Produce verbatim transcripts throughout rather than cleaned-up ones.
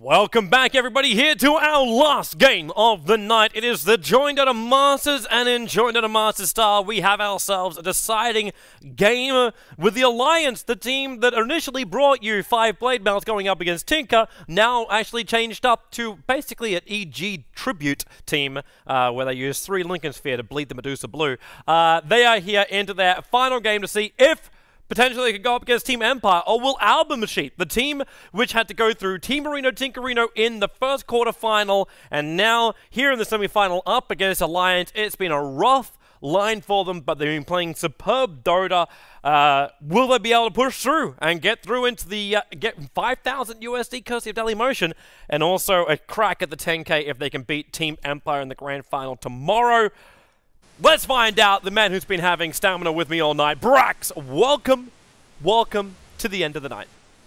Welcome back, everybody, here to our last game of the night. It is the Joined Dota Masters, and in Joined Dota Masters style, we have ourselves a deciding game with the Alliance, the team that initially brought you five Blade Mails going up against Tinker, now actually changed up to basically an E G tribute team, uh, where they use three Lincoln Sphere to bleed the Medusa blue. Uh, they are here into their final game to see if potentially they could go up against Team Empire, or will Album Sheet, the team which had to go through Team Marino, Tinkerino in the first quarterfinal, and now here in the semifinal up against Alliance. It's been a rough line for them, but they've been playing superb Dota. Uh, will they be able to push through and get through into the, uh, get five thousand U S D courtesy of Dailymotion, and also a crack at the ten K if they can beat Team Empire in the grand final tomorrow? Let's find out. The man who's been having stamina with me all night, Brax, welcome, welcome to the end of the night.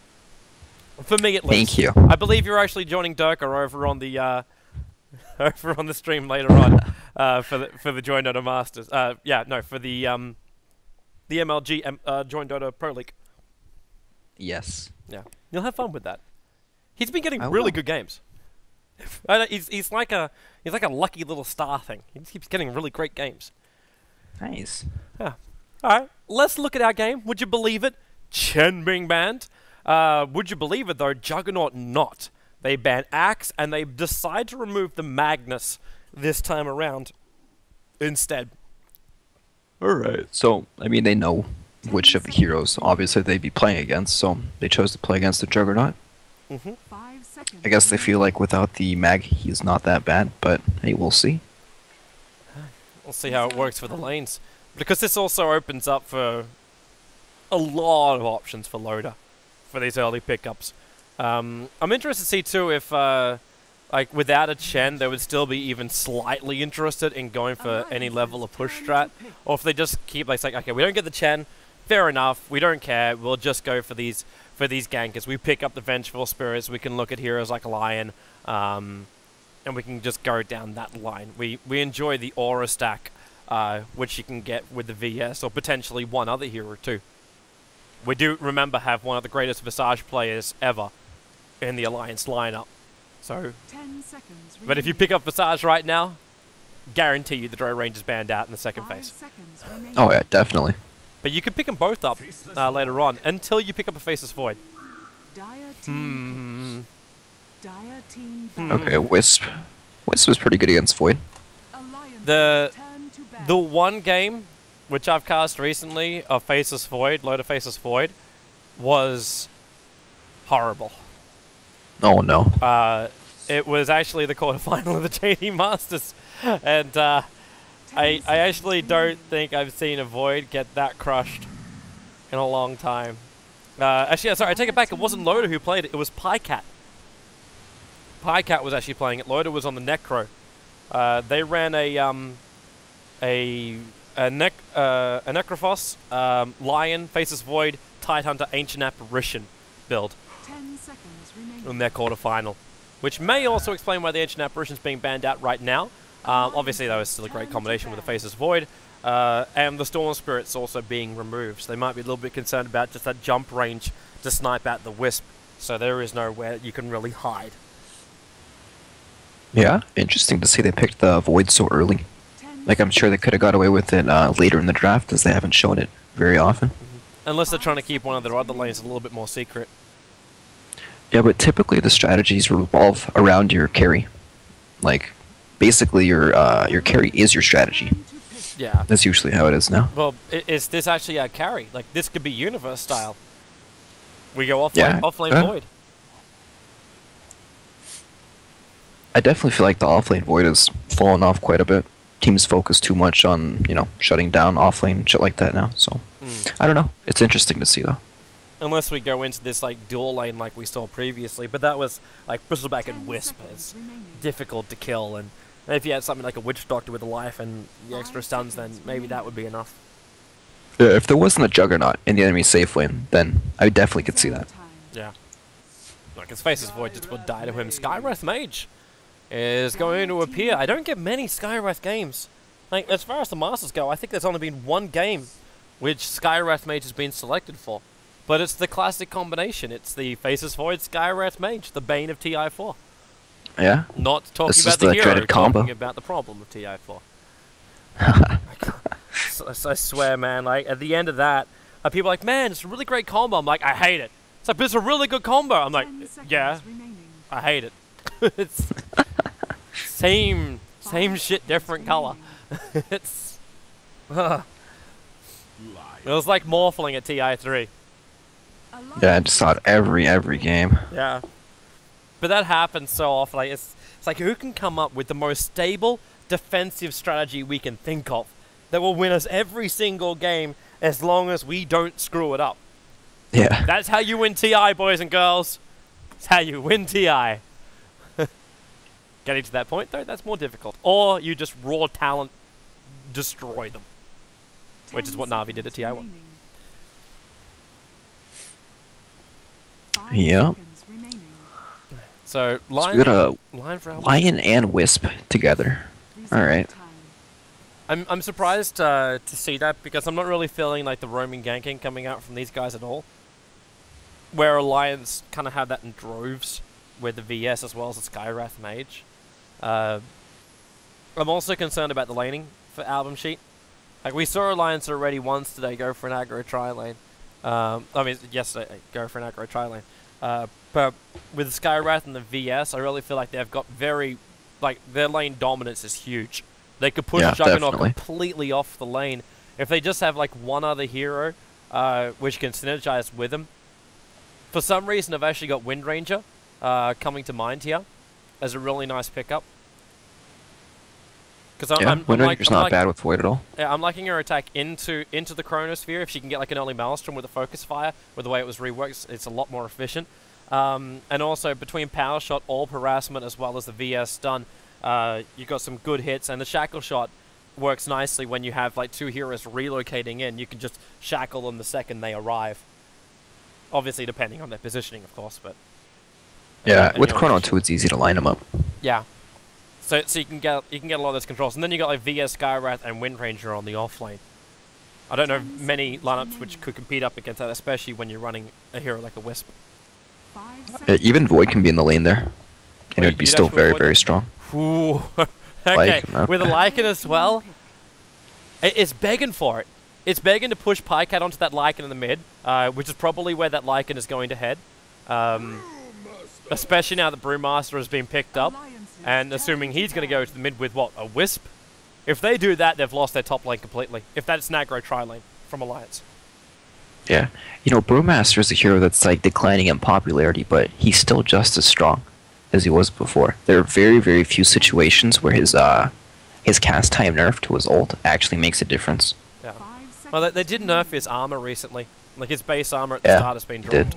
For me, at least. Thank you. I believe you're actually joining Durka over on the uh, over on the stream later on uh, for the for the Joined Dota Masters. Uh, yeah, no, for the um, the M L G um, uh, Joined Dota Pro League. Yes. Yeah, you'll have fun with that. He's been getting I really will. good games. I know, he's he's like a he's like a lucky little star thing. He just keeps getting really great games. Nice. Yeah. All right. Let's look at our game. Would you believe it? Chen being banned. Uh, would you believe it though? Juggernaut not. They ban Axe and they decide to remove the Magnus this time around instead. Alright. So, I mean, they know which of the heroes, obviously, they'd be playing against, so they chose to play against the Juggernaut. Mm-hmm. I guess they feel like without the mag, he's not that bad, but hey, we'll see. We'll see how it works for the lanes. Because this also opens up for a lot of options for Loda for these early pickups. Um, I'm interested to see too if, uh, like, without a Chen, they would still be even slightly interested in going for any level of push strat, or if they just keep like saying, okay, we don't get the Chen, fair enough, we don't care, we'll just go for these for these gankers. We pick up the Vengeful Spirits, we can look at heroes like Lion, um, and we can just go down that line. We we enjoy the aura stack, uh, which you can get with the V S, or potentially one other hero too. We do, remember, have one of the greatest Visage players ever in the Alliance lineup. So, Ten seconds but if you pick up Visage right now, guarantee you the Drow Range is banned out in the second Five phase. seconds remaining. Oh yeah, definitely. But you can pick them both up uh, later on, until you pick up a Faceless Void. Dire Hmm. team. Dire team. Hmm. Okay, Wisp. Wisp was pretty good against Void. Alliance The return to battle. the one game which I've cast recently of Faceless Void, load of Faceless Void, was horrible. Oh no. Uh, it was actually the quarterfinal of the J D Masters, and uh, I I actually don't think I've seen a Void get that crushed in a long time. Uh, actually, yeah, sorry, I take it back. It wasn't Loda who played it. It was Pycat. Pycat was actually playing it. Loda was on the Necro. Uh, they ran a um a a nec uh, a Necrophos, um, Lion, Faceless Void, Tidehunter, Ancient Apparition build Ten seconds remaining. in their quarterfinal, which may also explain why the Ancient Apparition is being banned out right now. Um, obviously, though, it's still a great combination with the Faceless Void, uh, and the Storm Spirit's also being removed, so they might be a little bit concerned about just that jump range to snipe out the Wisp, so there is nowhere you can really hide. Yeah, interesting to see they picked the Void so early. Ten Like, I'm sure they could have got away with it uh, later in the draft, as they haven't shown it very often. Unless they're trying to keep one of their other lanes a little bit more secret. Yeah, but typically the strategies revolve around your carry. Like, basically your uh, your carry is your strategy. to pick. Yeah. That's usually how it is now. Well, i is this actually our carry? Like, this could be Universe style. We go off Yeah, lane, off lane uh. Void. I definitely feel like the offlane Void has fallen off quite a bit. Teams focus too much on, you know, shutting down offlane, shit like that now, so... Mm. I don't know. It's interesting to see, though. Unless we go into this, like, dual lane like we saw previously, but that was, like, Bristleback and Ten Wisp seconds is remaining. difficult to kill, and if you had something like a Witch Doctor with a life and the extra stuns, then maybe that would be enough. Yeah, if there wasn't a Juggernaut in the enemy safe lane, then I definitely could see that. Time. Yeah. Like, his Faceless Void just would die to him. Skywrath Mage is going to appear. I don't get many Skywrath games. Like, as far as the Masters go, I think there's only been one game which Skywrath Mage has been selected for. But it's the classic combination. It's the Faceless Void Skywrath Mage, the bane of T I four. Yeah. Not talking This is about the, the hero, dreaded combo. talking about the problem of T I four. so, so I swear, man, like, at the end of that, uh, people are like, man, it's a really great combo. I'm like, I hate it. It's like, but it's a really good combo. I'm like, Ten seconds yeah, remaining. I hate it. It's same, same Five shit, different color. remaining. It's... uh, it was like Morphling at T I three. Yeah, I just saw it every every game. Yeah. But that happens so often. Like, it's, it's like, who can come up with the most stable defensive strategy we can think of that will win us every single game as long as we don't screw it up? Yeah. That's how you win T I, boys and girls. That's how you win T I. Getting to that point, though, that's more difficult. Or you just raw talent destroy them. Which is what Na'Vi did at T I one. Yep. So, So line, we got a line for Albert. Lion and Wisp together. Alright. I'm, I'm surprised uh, to see that because I'm not really feeling like the roaming ganking coming out from these guys at all. Where Alliance kind of have that in droves with the V S as well as the Skywrath Mage. Uh, I'm also concerned about the laning for Album Sheet. Like, we saw Alliance already once today go for an aggro tri-lane. Um, I mean, yesterday, go for an aggro tri-lane. Uh, but with Skywrath and the V S, I really feel like they've got very... Like, their lane dominance is huge. They could push Yeah, Juggernaut definitely. completely off the lane. If they just have, like, one other hero, uh, which can synergize with them. For some reason, I've actually got Wind Ranger uh, coming to mind here as a really nice pickup. Because I'm, Yeah, I'm, I'm Wind like, Ranger's I'm not like, bad with Void at all. yeah, I'm liking her attack into into the Chronosphere. If she can get like an early Maelstrom with a Focus Fire, with the way it was reworked, it's, it's a lot more efficient. Um, and also between Power Shot, Orb Harassment, as well as the V S Stun, uh, you got some good hits. And the Shackle Shot works nicely when you have like two heroes relocating in. You can just shackle them the second they arrive. Obviously, depending on their positioning, of course, but Yeah, and with your Chrono position. too, it's easy to line them up. Yeah. So so you can get you can get a lot of those controls, and then you got like V S Skywrath and Wind Ranger on the off lane. I don't know of many lineups which could compete up against that, especially when you're running a hero like a Wisp. Yeah, even Void can be in the lane there, and Wait, it would be you'd still actually very avoid very it? strong. Ooh. Okay, Lycan, with a okay. Lycan as well, it, it's begging for it. It's begging to push Pycat onto that Lycan in the mid, uh, which is probably where that Lycan is going to head. Um, especially now that Brewmaster has been picked up, and assuming he's going to go to the mid with, what, a Wisp? If they do that, they've lost their top lane completely. If that's an aggro tri-lane from Alliance. Yeah, you know, Brewmaster is a hero that's like declining in popularity, but he's still just as strong as he was before. There are very, very few situations where his uh, his cast time nerf to his ult actually makes a difference. Yeah. Well, they, they did nerf his armor recently. Like, his base armor at the Yeah, start has been they dropped. did.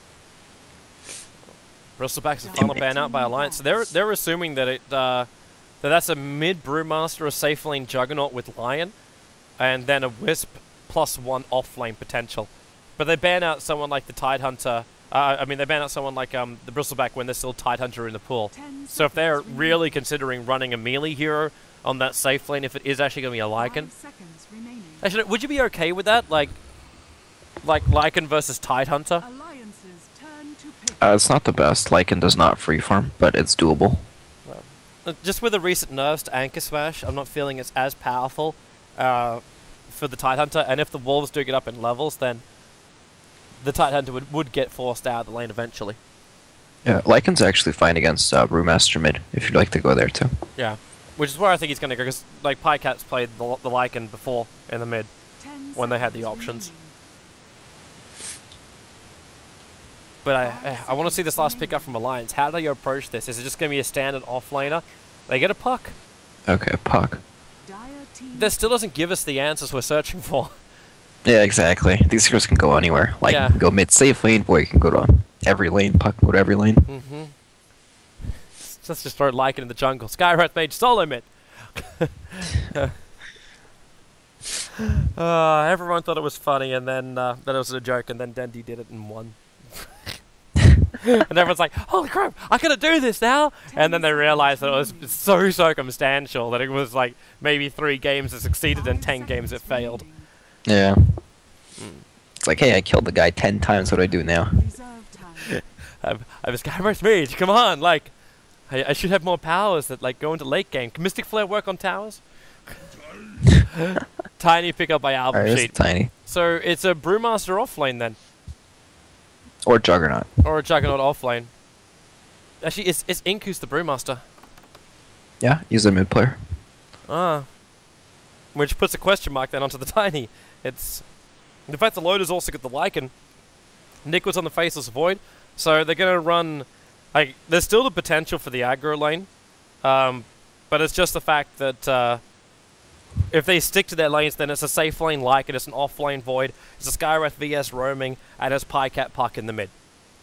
Bristleback's final ban out by Alliance. So they're they're assuming that it uh, that that's a mid Brewmaster, a safe lane Juggernaut with Lion, and then a Wisp plus one off lane potential. But they ban out someone like the Tidehunter. Uh, I mean, they ban out someone like um, the Bristleback when there's still Tidehunter in the pool. So if they're really considering running a melee hero on that safe lane, if it is actually going to be a Lycan, actually, would you be okay with that? Like, like Lycan versus Tidehunter? Uh, it's not the best. Lycan does not free farm, but it's doable. Uh, Just with the recent nerfs to Anchor Smash, I'm not feeling it's as powerful uh, for the Tidehunter. And if the Wolves do get up in levels, then the Tidehunter would, would get forced out of the lane eventually. Yeah, Lycan's actually fine against uh, Brewmaster mid, if you'd like to go there too. Yeah, which is where I think he's going to go, because like Pycat's played the, the Lycan before in the mid, when they had the options. But I, I want to see this last pickup from Alliance. How do you approach this? Is it just going to be a standard offlaner? They get a puck. Okay, puck. That still doesn't give us the answers we're searching for. Yeah, exactly. These heroes can go anywhere. Like, Yeah. can go mid safe lane, Void can go to every lane, puck can go to every lane. Mm-hmm. Let's just throw Lycan in the jungle. Skywrath Mage solo mid. uh, everyone thought it was funny, and then uh, that it was a joke, and then Dendy did it and won. And everyone's like, holy crap, I gotta do this now! And then they realized that it was so circumstantial that it was like maybe three games it succeeded and ten games it failed. Yeah. It's like, hey, I killed the guy ten times. What do I do now? Reserve time. I'm, I'm a Skyburst mage. Come on, like, I, I should have more powers that like go into late game. Can Mystic Flare work on towers? Tiny pick up by album Alright, sheet. it's tiny. So it's a Brewmaster offlane then, Or Juggernaut. or a Juggernaut offlane. Actually, it's it's Inkus the Brewmaster. Yeah, he's a mid player. Ah, which puts a question mark then onto the Tiny. It's the fact the loader's also got the Lycan. Nick was on the Faceless Void, so they're gonna run. Like, there's still the potential for the aggro lane, um, but it's just the fact that uh, if they stick to their lanes, then it's a safe lane Lycan, it's an off lane Void, it's a Skywrath V S roaming, and it's Pycat Puck in the mid.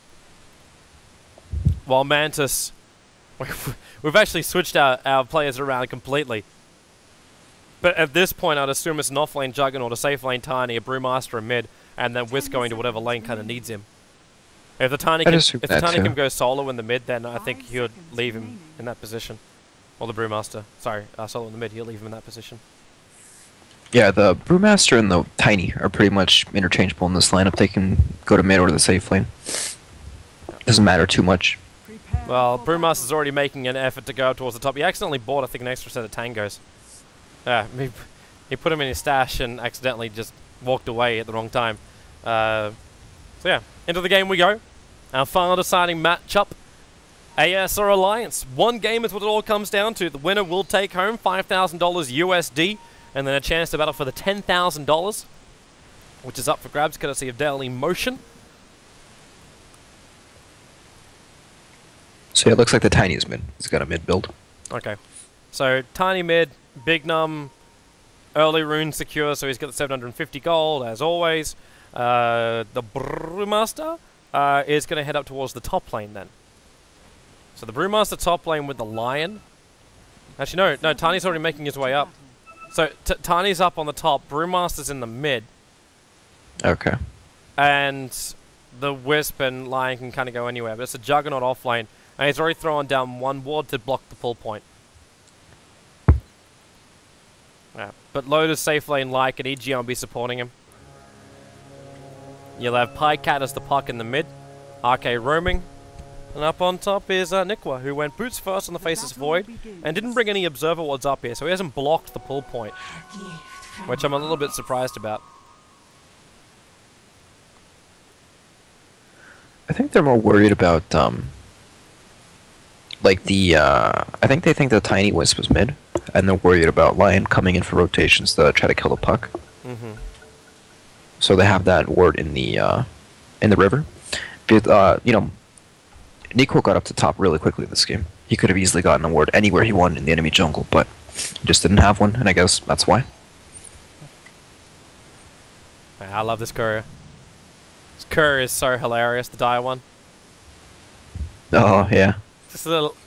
While Mantis, we've actually switched our, our players around completely. But at this point, I'd assume it's an off-lane Juggernaut, a safe lane Tiny, a Brewmaster, a mid, and then Whisk going to whatever lane kind of needs him. If the Tiny I'd can, assume if the that Tiny too. can go solo in the mid, then I think Five he would seconds leave him remaining. in that position. Or the Brewmaster. Sorry, uh, solo in the mid, he'll leave him in that position. Yeah, the Brewmaster and the Tiny are pretty much interchangeable in this lineup. They can go to mid or the safe lane. Doesn't matter too much. Prepare Well, for Brewmaster's battle. already making an effort to go up towards the top. He accidentally bought, I think, an extra set of Tangos. Yeah, he, he put them in his stash and accidentally just walked away at the wrong time. Uh, so yeah, into the game we go. Our final deciding matchup, A S or Alliance. One game is what it all comes down to. The winner will take home five thousand dollars U S D, and then a chance to battle for the ten thousand dollars, which is up for grabs courtesy of Daily Motion. So yeah, it looks like the Tiny is mid. He's got a mid build. Okay. So, Tiny mid, Big Num, early rune secure, so he's got the seven hundred fifty gold, as always. Uh, the Brewmaster uh, is going to head up towards the top lane then. So the Brewmaster top lane with the Lion. Actually, no, no, Tiny's already making his way up. So, t Tiny's up on the top, Brewmaster's in the mid, Okay. and the Wisp and Lion can kind of go anywhere, but it's a Juggernaut off lane, and he's already thrown down one ward to block the pull point. Yeah, but Lotus safe lane like and E G M will be supporting him. You'll have Pycat as the puck in the mid, R K roaming, and up on top is uh, Nikwa, who went boots first on the Faceless Void, and didn't bring any Observer wards up here, so he hasn't blocked the pull point, which I'm a little bit surprised about. I think they're more worried about, um, like the, uh, I think they think the Tiny Wisp was mid, and they're worried about Lion coming in for rotations to try to kill the puck. Mm-hmm. So they have that ward in the, uh, in the river. But, uh, you know, Nico got up to top really quickly this game. He could have easily gotten a ward anywhere he wanted in the enemy jungle, but he just didn't have one, and I guess that's why. I love this courier. This courier is so hilarious, the dire one. Oh, yeah. Just a little...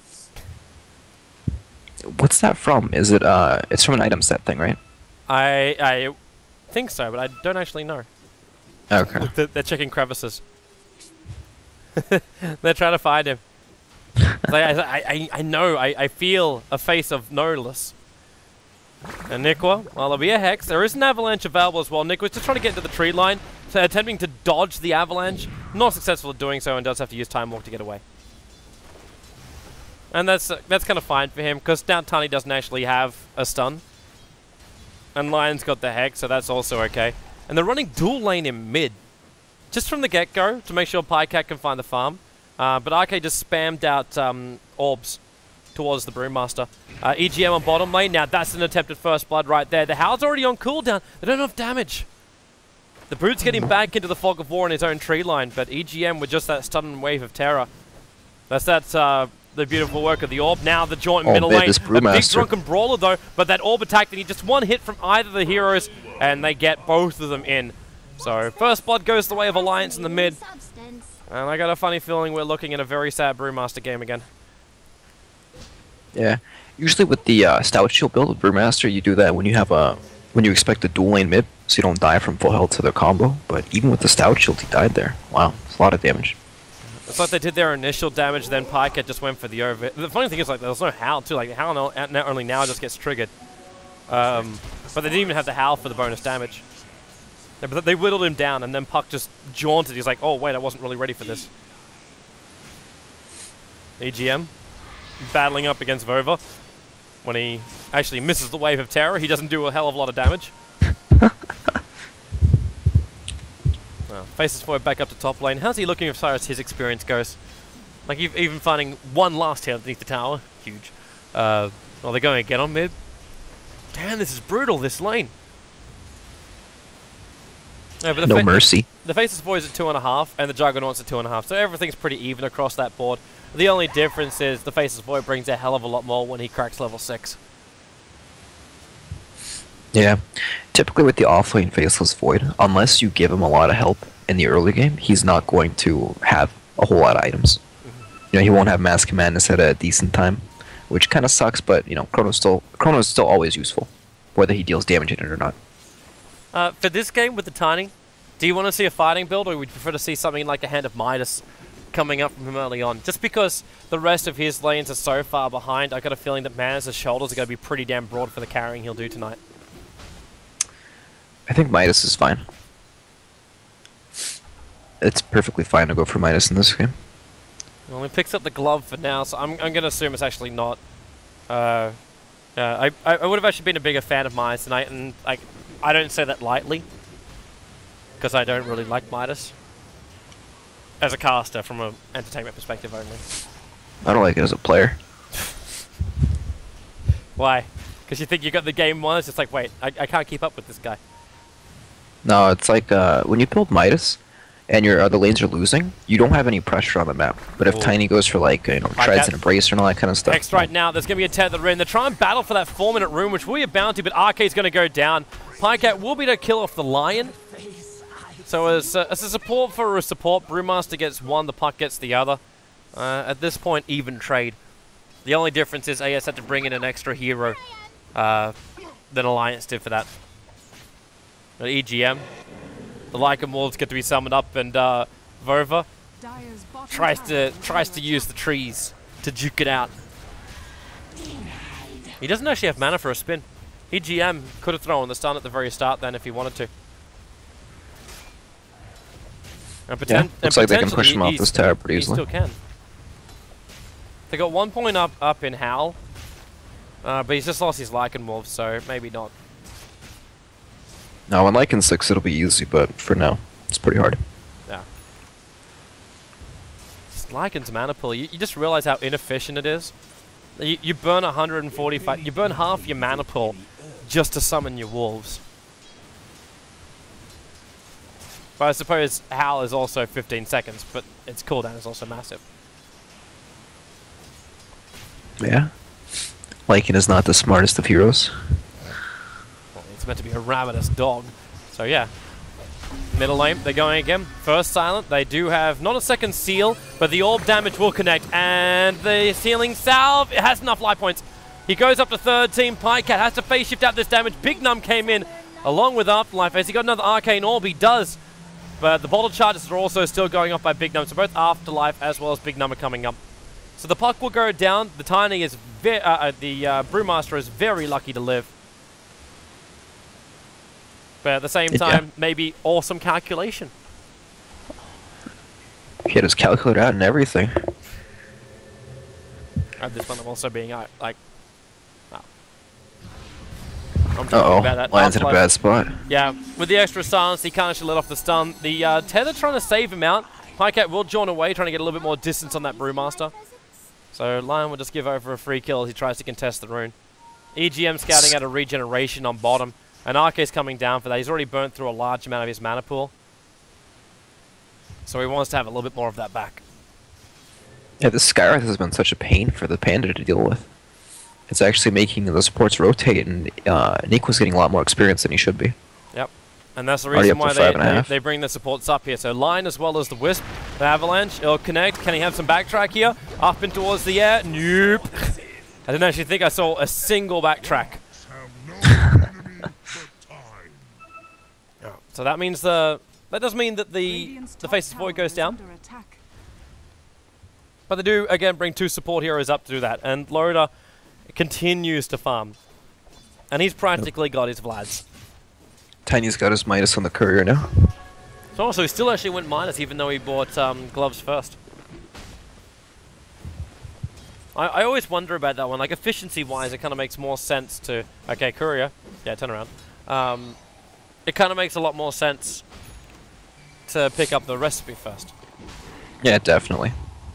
What's that from? Is it, uh, it's from an item set thing, right? I, I think so, but I don't actually know. Okay. They're, they're checking crevices. They're trying to find him. It's like, I, I, I know, I, I feel a face of knowless. And Nikwa, well, there'll be a Hex. There is an Avalanche available as well. Nikwa's just trying to get into the tree line, so attempting to dodge the Avalanche. Not successful at doing so, and does have to use Time Walk to get away. And that's uh, that's kind of fine for him, because now Tiny doesn't actually have a stun. And Lion's got the Hex, so that's also okay. And they're running dual lane in mid. Just from the get-go, to make sure Pycat can find the farm. Uh, but R K just spammed out um, orbs towards the Brewmaster. Uh, E G M on bottom lane. Now that's an attempted first blood right there. The Howl's already on cooldown. They don't have damage. The Brood's getting back into the Fog of War in his own tree line, but E G M with just that stun wave of terror. That's that, uh, the beautiful work of the orb. Now the joint Oh, middle man, lane. this A big Brewmaster. drunken brawler though, but that orb attack, they need just one hit from either of the heroes, and they get both of them in. So first blood goes the way of Alliance in the mid. And I got a funny feeling we're looking at a very sad Brewmaster game again. Yeah. Usually with the uh, Stout Shield build with Brewmaster, you do that when you have a when you expect a dual lane mid, so you don't die from full health to their combo. But even with the Stout Shield, he died there. Wow, it's a lot of damage. It's like they did their initial damage, then Pycat just went for the over. The funny thing is, like, there's no Howl too. Like, Howl no, not only now just gets triggered, um, but they didn't even have the Howl for the bonus damage. Yeah, but they whittled him down, and then Puck just jaunted. He's like, oh, wait, I wasn't really ready for this. E G M battling up against Vova. When he actually misses the Wave of Terror, he doesn't do a hell of a lot of damage. Well, faces forward back up to top lane. How's he looking as far as his experience goes? Like, ev even finding one last hit underneath the tower. Huge. Uh, well, they're going again on mid. Damn, this is brutal, this lane. No, but the No mercy. The Faceless Boys at two and a half, and the Juggernauts at two and a half, so everything's pretty even across that board. The only difference is the Faceless Boy brings a hell of a lot more when he cracks level six. Yeah. Typically with the offlane Faceless Void, unless you give him a lot of help in the early game, he's not going to have a whole lot of items. Mm-hmm. You know, he won't have Mask of Madness at a decent time, which kind of sucks, but, you know, Chrono's still, Chrono's still always useful, whether he deals damage in it or not. Uh, for this game with the Tiny, do you want to see a fighting build, or would you prefer to see something like a Hand of Midas coming up from him early on? Just because the rest of his lanes are so far behind, I got a feeling that Manus' shoulders are going to be pretty damn broad for the carrying he'll do tonight. I think Midas is fine. It's perfectly fine to go for Midas in this game. Well, he picks up the glove for now, so I'm, I'm going to assume it's actually not. Uh, uh, I, I would have actually been a bigger fan of Midas tonight, and like, I don't say that lightly, because I don't really like Midas. As a caster, from an entertainment perspective only. I don't like it as a player. Why? Because you think you got the game won, it's just like, wait, I, I can't keep up with this guy. No, it's like uh, when you build Midas and your other lanes are losing, you don't have any pressure on the map. But if Ooh. Tiny goes for like, you know, treads and embrace and all that kind of stuff. Next right now, there's going to be a tether rune. They're trying to battle for that four minute rune, which will be a bounty, but Arcade's going to go down. Pycat will be to kill off the Lion. So as, uh, as a support for a support, Brewmaster gets one, the Puck gets the other. Uh, at this point, even trade. The only difference is A S had to bring in an extra hero uh, than Alliance did for that. At E G M, the Lycan Wolves get to be summoned up, and uh, Vova tries to tries to use the trees to juke it out. He doesn't actually have mana for a spin. E G M could have thrown the stun at the very start then if he wanted to. And yeah, looks and like they can push him off this tower pretty he easily. Still can. They got one point up up in Howl, uh, but he's just lost his Lycan Wolves, so maybe not. No, in Lycan six it'll be easy, but for now, it's pretty hard. Yeah. Just Lycan's mana pool, you, you just realize how inefficient it is. You, you burn one hundred forty-five, you burn half your mana pool just to summon your wolves. But I suppose Howl is also fifteen seconds, but its cooldown is also massive. Yeah. Lycan is not the smartest of heroes. Well, it's meant to be a ravenous dog. So yeah. Middle lane, they're going again. First silent, they do have not a second seal, but the orb damage will connect, and the sealing salve, it has enough life points. He goes up to third team. Pycat has to phase shift out this damage. Big Num came in along with Afterlife. Has he got another arcane orb? He does. But the bottle charges are also still going off by Big Num, so both Afterlife as well as Big Num are coming up. So the Puck will go down. The Tiny is ve uh, uh, the uh, Brewmaster is very lucky to live. But at the same time, yeah. maybe awesome calculation. He had his calculator out and everything. At this one, I'm also being uh, like, oh. Uh oh, lands in a bad spot. Yeah, with the extra silence, he can't actually let off the stun. The uh, Tether trying to save him out. Pycat will join away, trying to get a little bit more distance on that Brewmaster. So Lion will just give over a free kill as he tries to contest the rune. E G M scouting out a regeneration on bottom. And Arcade's coming down for that. He's already burnt through a large amount of his mana pool. So he wants to have a little bit more of that back. Yeah, this Skywrath has been such a pain for the Panda to deal with. It's actually making the supports rotate, and uh, Nico's getting a lot more experience than he should be. Yep. And that's the reason why they, they, they bring the supports up here. So Lion as well as the Wisp. The Avalanche, it'll connect. Can he have some backtrack here? Up and towards the air. Nope. I didn't actually think I saw a single backtrack. So that means the... That does mean that the, the Faceless Void goes down. But they do, again, bring two support heroes up to do that. And Loda continues to farm. And he's practically got his Vlads. Tiny's got his Midas on the courier now. So, so he still actually went minus, even though he bought um, gloves first. I, I always wonder about that one. Like, efficiency-wise, it kind of makes more sense to... Okay, courier. Yeah, turn around. Um, it kind of makes a lot more sense to pick up the recipe first. Yeah, definitely.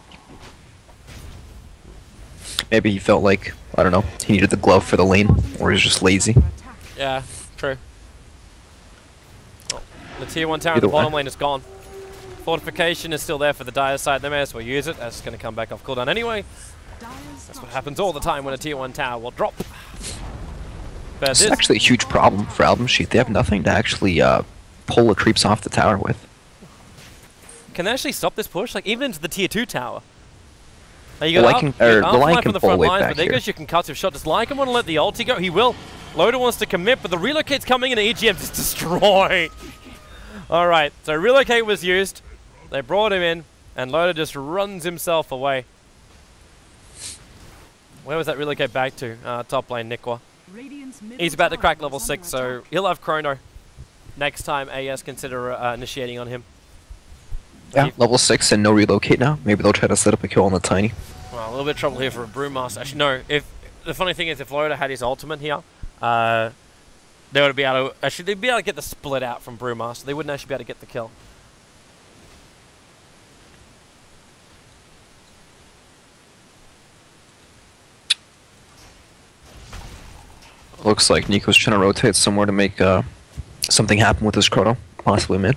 Maybe he felt like, I don't know, he needed the glove for the lane, or he's just lazy. Yeah, true. Oh, the tier one tower in Either the bottom way. lane is gone. Fortification is still there for the Dire side. They may as well use it. That's going to come back off cooldown anyway. That's what happens all the time when a tier one tower will drop. But This this is actually a huge problem for Album Sheet. They have nothing to actually uh, pull the creeps off the tower with. can they actually stop this push? Like, even into the tier two tower. Now you got Well, I up, can- you got er, the Armfly line from can the pull front way lines, back but there here. goes your concussive shot. Does Lycan want to let the ulti go? He will. Loda wants to commit, but the relocate's coming in and E G M just destroyed. Alright, so relocate was used. They brought him in, and Loda just runs himself away. Where was that relocate back to? Uh, top lane, Nikwa. He's about to crack level six, so he'll have Chrono. Next time A S consider uh, initiating on him. Yeah, He- level six and no relocate now. Maybe they'll try to set up a kill on the Tiny. Well, a little bit of trouble here for a Brewmaster. Actually, no. If the funny thing is, if Loda had his ultimate here, uh, they would be able to. Actually, they'd be able to get the split out from Brewmaster. They wouldn't actually be able to get the kill. Looks like Nico's trying to rotate somewhere to make uh, something happen with his Chrono, possibly mid.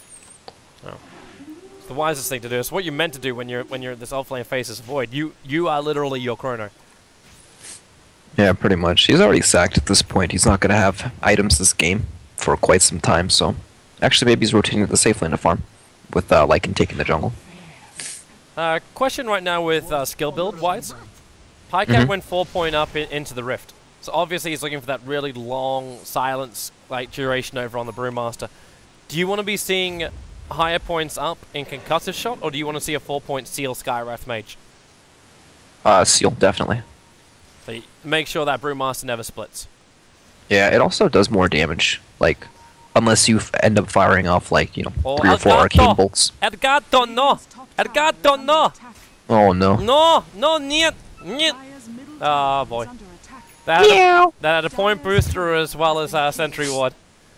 It's the wisest thing to do. It's what you're meant to do when you're when you're this offlane faces void. You you are literally your Chrono. Yeah, pretty much. He's already sacked at this point. He's not going to have items this game for quite some time, so... Actually, maybe he's rotating to the safe lane to farm, with uh, Lycan taking the jungle. Uh, question right now with uh, skill build wise. Pycat Mhm. went four point up in, into the Rift. So obviously he's looking for that really long silence like duration over on the Brewmaster. Do you want to be seeing higher points up in concussive shot, or do you want to see a four point seal Skywrath Mage? Uh, Seal, definitely. So you make sure that Brewmaster never splits. Yeah, it also does more damage, like, unless you f end up firing off, like, you know, Oh, three or four Elgato! arcane bolts. Elgato, no! Elgato, no! Oh, no. No! No, niet! Niet! Oh, boy. That had, a, that had a point booster as well as uh, Sentry Ward.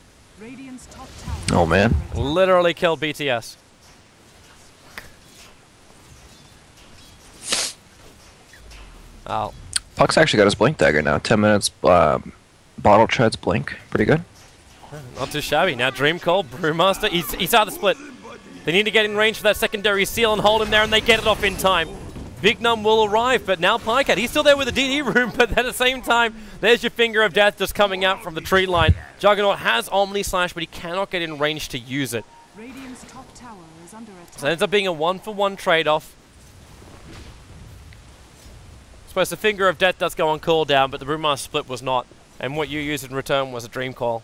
Oh, man. Literally killed B T S. Oh. Puck's actually got his Blink Dagger now. ten minutes, um, Bottle Treads Blink. Pretty good. Not too shabby. Now Dream Call, Brewmaster, he's, he's out of the split. They need to get in range for that secondary seal and hold him there, and they get it off in time. Big Num will arrive, but now Pycat, he's still there with the D D room, but at the same time, there's your Finger of Death just coming out from the tree line. Juggernaut has Omni Slash, but he cannot get in range to use it. So it ends up being a one-for-one trade-off. I suppose the Finger of Death does go on cooldown, but the Brewmaster split was not. And what you used in return was a Dream Call.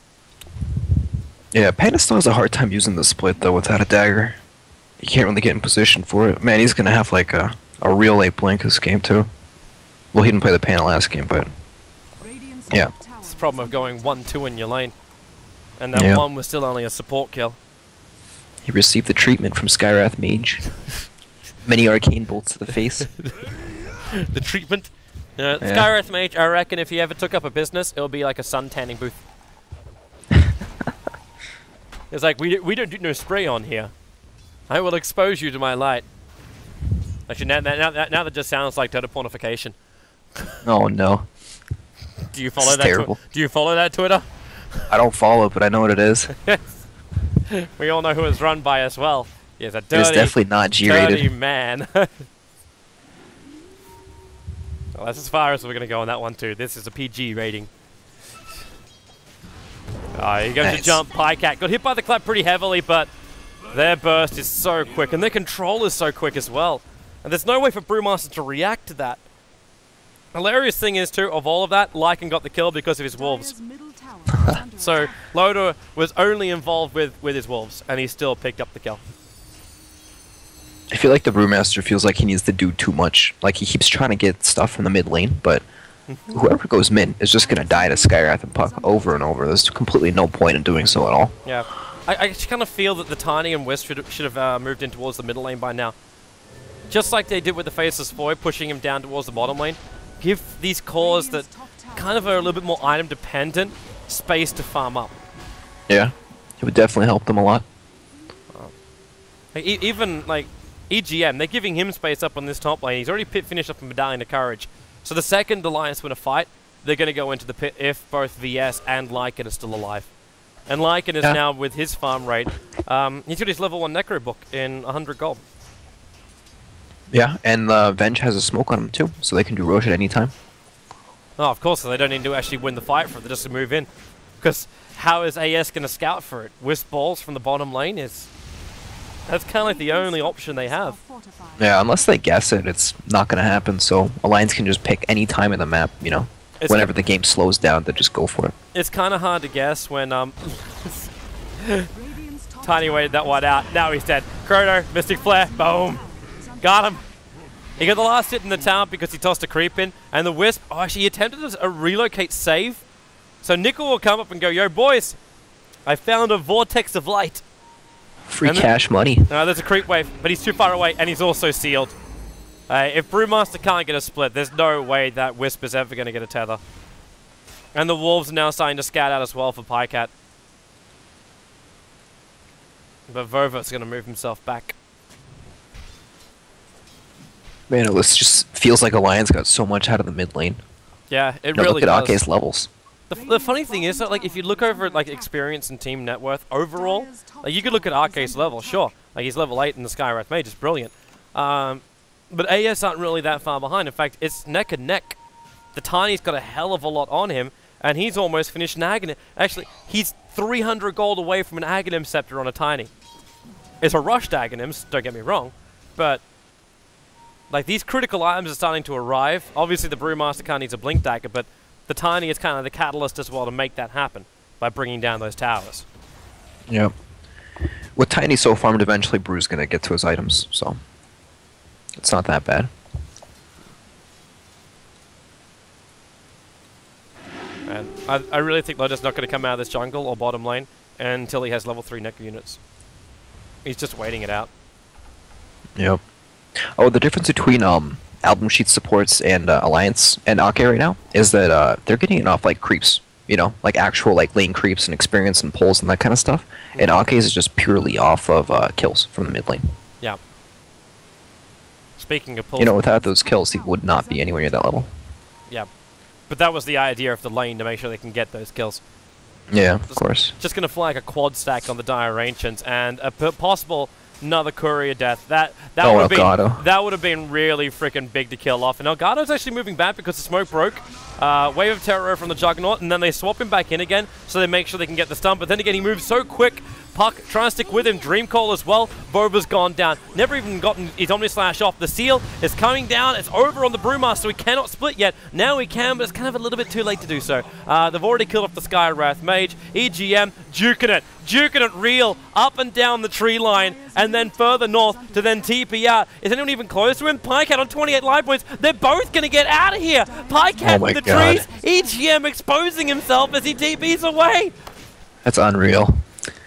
Yeah, Panda still has a hard time using the split, though, without a dagger. He can't really get in position for it. Man, he's gonna have, like, a, a real late blink this game, too. Well, he didn't play the Panda last game, but... Yeah. It's the problem of going one two in your lane. And that Yeah. one was still only a support kill. He received the treatment from Skywrath Mage. Many arcane bolts to the face. The treatment. Uh, Yeah. Skywrath Mage, I reckon if he ever took up a business, it would be like a sun tanning booth. It's like, we, we don't do no spray on here. I will expose you to my light. Actually, now, now, now, now that just sounds like data pornification. Oh, no. Do you follow It's that? terrible. Twi- do you follow that Twitter? I don't follow, but I know what it is. We all know who it's run by as well. He's a It's dirty, definitely not dirty G-rated. man. Well, that's as far as we're going to go on that one too. This is a P G rating. Oh, here goes Nice. the jump. Pycat got hit by the clap pretty heavily, but their burst is so quick, and their control is so quick as well. And there's no way for Brewmaster to react to that. Hilarious thing is, too, of all of that, Lycan got the kill because of his wolves. So, Loda was only involved with, with his wolves, and he still picked up the kill. I feel like the Brewmaster feels like he needs to do too much. Like, he keeps trying to get stuff from the mid lane, but whoever goes mid is just gonna die to Skywrath and Puck over and over. There's completely no point in doing so at all. Yeah. I, I just kind of feel that the Tiny and Wisp should, should have uh, moved in towards the middle lane by now. Just like they did with the Faceless Void, pushing him down towards the bottom lane. Give these cores that kind of are a little bit more item dependent space to farm up. Yeah, it would definitely help them a lot. Like, e even like E G M, they're giving him space up on this top lane. He's already pit finished up a Medallion of Courage. So the second Alliance win a fight, they're going to go into the pit if both V S and Lycan are still alive. And Lycan is yeah. now, with his farm rate, um, he's got his level one Necro book in one hundred gold. Yeah, and uh, Venge has a smoke on him too, so they can do Rosh at any time. Oh, of course, so they don't need to actually win the fight for it, they just move in. Because how is A S going to scout for it? Wisp balls from the bottom lane is... That's kind of like the only option they have. Yeah, unless they guess it, it's not going to happen, so Alliance can just pick any time in the map, you know. It's Whenever the game slows down, they just go for it. It's kind of hard to guess when... um. Tiny waited that one out, now he's dead. Chrono, Mystic Flare, boom! Got him! He got the last hit in the tower because he tossed a creep in, and the Wisp, oh, actually he attempted a relocate save. So Nickel will come up and go, yo boys, I found a vortex of light. Free and cash money. No, there's a creep wave, but he's too far away, and he's also sealed. Uh, if Brewmaster can't get a split, there's no way that Wisp is ever going to get a tether. And the Wolves are now starting to scout out as well for Pycat. But Vova's going to move himself back. Man, it just feels like Alliance got so much out of the mid lane. Yeah, it now really look at does. Ake's levels. The, the funny thing is that, like, if you look over at, like, experience and team net worth overall, like, you could look at Arcade's level, sure. Like, he's level eight in the Skywrath Mage, it's brilliant. Um, but A S aren't really that far behind. In fact, it's neck and neck. The Tiny's got a hell of a lot on him, and he's almost finished an Aghanim. Actually, he's three hundred gold away from an Aghanim Scepter on a Tiny. It's a rushed Aghanims, don't get me wrong, but... Like, these critical items are starting to arrive. Obviously, the Brewmaster can't use a Blink Dagger, but the Tiny is kind of the catalyst as well to make that happen by bringing down those towers. Yep. With Tiny so farmed, eventually Brew's going to get to his items, so it's not that bad. And I, I really think they're just not going to come out of this jungle or bottom lane until he has level three Necro units. He's just waiting it out. Yep. Oh, the difference between um Album Sheet supports and uh, Alliance and Ake right now is that uh, they're getting it off like creeps, you know, like actual like lane creeps and experience and pulls and that kind of stuff. Mm-hmm. And Ake's is just purely off of uh, kills from the mid lane. Yeah. Speaking of pulls, you know, without those kills, he would not be anywhere near that level. Yeah, but that was the idea of the lane, to make sure they can get those kills. Yeah, of just, course. Just gonna flag a quad stack on the Dire Ancients and a p possible. Another courier death. That that oh, would have been that would have been really freaking big to kill off. And Elgato's actually moving back because the smoke broke. Uh, Wave of Terror from the Juggernaut, and then they swap him back in again, so they make sure they can get the stun. But then again, he moves so quick. Puck trying to stick with him. Dream Call as well. Boba's gone down. Never even gotten his Omni Slash off. The seal is coming down. It's over on the Brewmaster. We cannot split yet. Now we can, but it's kind of a little bit too late to do so. Uh, they've already killed off the Skywrath Mage. E G M juking it. Juking it real up and down the tree line, and then further north to then T P out. Is anyone even close to him? Pycat on twenty-eight life points. They're both going to get out of here. Pycat oh with the God. trees. E G M exposing himself as he T Ps away. That's unreal.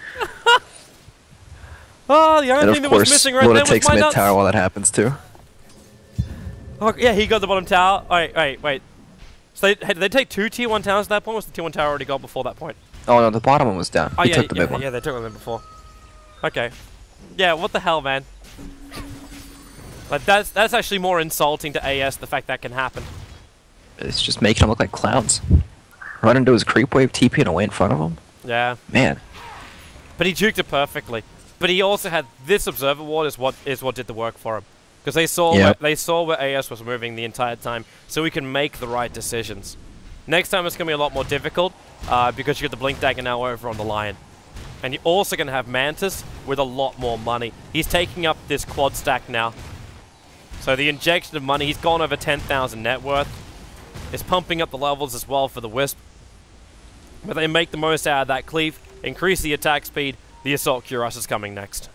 Oh, the only and thing that course, was missing right Luna there was takes my mid nuts. tower while that happens too. Oh, yeah, he got the bottom tower. Wait, wait, wait. So they, hey, did they take two tier one towers at that point? Or was the tier one tower already got before that point? Oh no, the bottom one was down. Oh, he yeah, took the yeah, mid one. yeah, they took them before. Okay. Yeah, what the hell, man? Like, that's that's actually more insulting to A S, the fact that can happen. It's just making them look like clowns. Run into his creep wave, TPing away in front of him. Yeah. Man. But he juked it perfectly. But he also had this Observer Ward is what is what did the work for him. Because they saw yep. where, they saw where A S was moving the entire time, so we can make the right decisions. Next time it's going to be a lot more difficult, uh, because you get the Blink Dagger now over on the Lion. And you're also going to have Mantis with a lot more money. He's taking up this quad stack now. So the injection of money, he's gone over ten thousand net worth. Is pumping up the levels as well for the Wisp. But they make the most out of that cleave, increase the attack speed. The Assault Cuirass is coming next.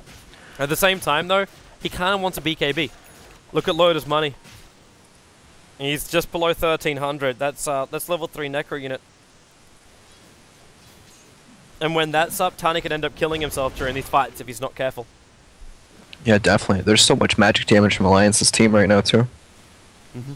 At the same time, though, he kind of wants a B K B. Look at Loda's money. He's just below thirteen hundred. That's uh, that's level three Necro unit. And when that's up, Tiny could end up killing himself during these fights if he's not careful. Yeah, definitely. There's so much magic damage from Alliance's team right now, too. Mm-hmm.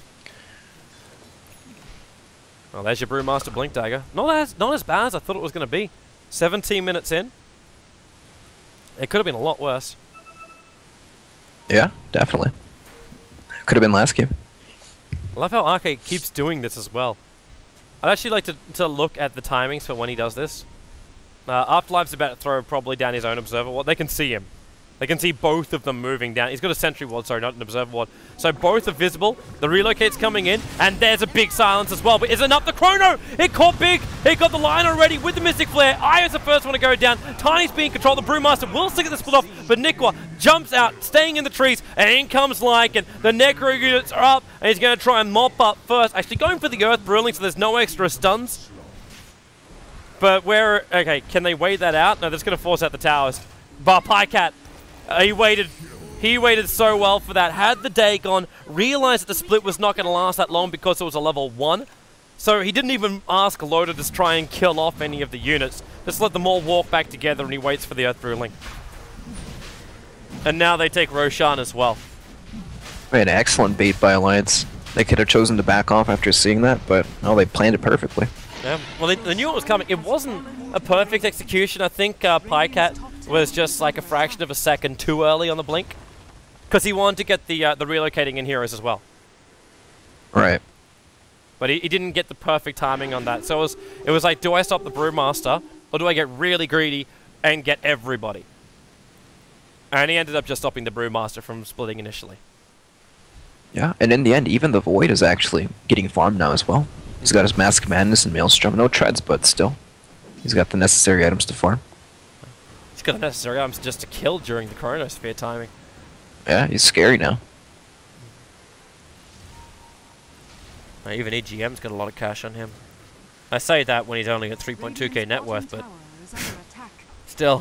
Well, there's your Brewmaster Blink Dagger. Not as, not as bad as I thought it was going to be. seventeen minutes in. It could have been a lot worse. Yeah, definitely. Could have been last game. I love how Arcade keeps doing this as well. I'd actually like to, to look at the timings for when he does this. Uh, Afterlife's about to throw probably down his own Observer Ward. They can see him. They can see both of them moving down. He's got a Sentry Ward, sorry, not an Observer Ward. So both are visible. The Relocate's coming in, and there's a big silence as well. But isn't up the Chrono! It caught big! It got the line already with the Mystic Flare. Aya's the first one to go down. Tiny's being controlled. The Brewmaster will stick at the split off, but Nikwa jumps out, staying in the trees, and in comes Lycan. The Necro units are up, and he's going to try and mop up first. Actually going for the Earth Brilling, so there's no extra stuns. But where... Okay, can they wait that out? No, that's going to force out the towers. But Pycat... Uh, he waited, he waited so well for that. Had the day gone, realized that the split was not going to last that long because it was a level one. So he didn't even ask Loda to try and kill off any of the units. Just let them all walk back together and he waits for the Earth Ruling. And now they take Roshan as well. An excellent bait by Alliance. They could have chosen to back off after seeing that, but no, they planned it perfectly. Yeah, well they, they knew it was coming. It wasn't a perfect execution. I think uh, Pycat was just like a fraction of a second too early on the blink, because he wanted to get the uh, the relocating in heroes as well. Right. But he, he didn't get the perfect timing on that. So it was it was like, do I stop the Brewmaster or do I get really greedy and get everybody? And he ended up just stopping the Brewmaster from splitting initially. Yeah, and in the end, even the Void is actually getting farmed now as well. He's got his Mask of Madness and Maelstrom. No treads, but still, he's got the necessary items to farm. He's got the necessary items just to kill during the Chronosphere timing. Yeah, he's scary now. Now, even E G M's got a lot of cash on him. I say that when he's only at three point two K net worth, but still.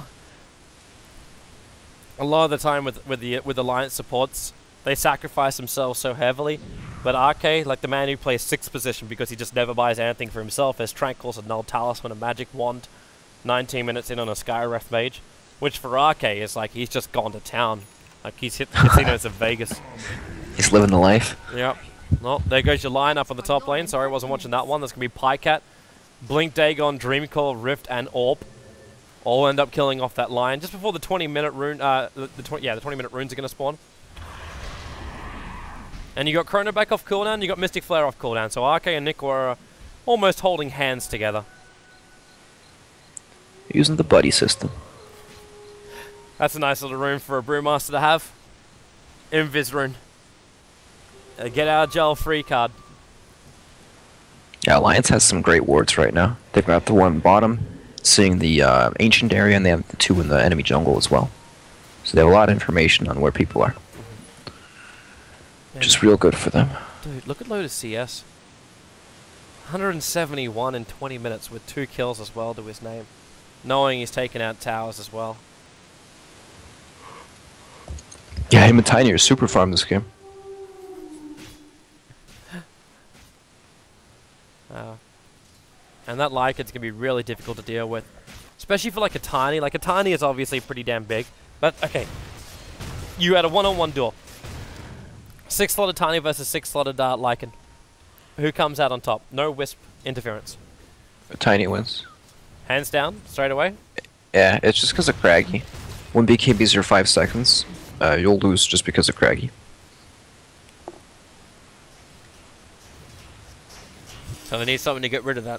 A lot of the time with with the with Alliance supports, they sacrifice themselves so heavily. But Arcade, like the man who plays sixth position because he just never buys anything for himself, has Tranquils, a Null Talisman, a Magic Wand, nineteen minutes in on a Skyref Mage, which for Arcade is like he's just gone to town. Like he's hit the casinos of Vegas. He's living the life. Yep. Well, there goes your line up on the top lane. Sorry, I wasn't watching that one. That's going to be Pycat, Blink, Dagon, Dreamcore, Rift, and Orb. All end up killing off that line just before the twenty minute rune. Uh, the, the twenty, yeah, the twenty minute runes are going to spawn. And you got Chrono back off cooldown. You got Mystic Flare off cooldown. So Arcade and Nick were uh, almost holding hands together. Using the buddy system. That's a nice little rune for a Brewmaster to have. Invis rune. Uh, get out of jail free card. Yeah, Alliance has some great wards right now. They've got the one bottom, seeing the uh, ancient area, and they have the two in the enemy jungle as well. So they have a lot of information on where people are. Mm-hmm. Which is real good for them. Dude, look at Lotus C S. one hundred seventy-one in twenty minutes with two kills as well to his name. Knowing he's taken out towers as well. Yeah, him and Tiny are super farm this game. Uh, and that Lycan's going to be really difficult to deal with. Especially for like a Tiny. Like a Tiny is obviously pretty damn big. But, okay. You had a one-on-one duel. Six-slotted Tiny versus six-slotted uh, Lycan. Who comes out on top? No Wisp interference. Tiny wins. Hands down, straight away? Yeah, it's just because of Craggy. When B K Bs are five seconds, uh, you'll lose just because of Craggy. So they need something to get rid of that.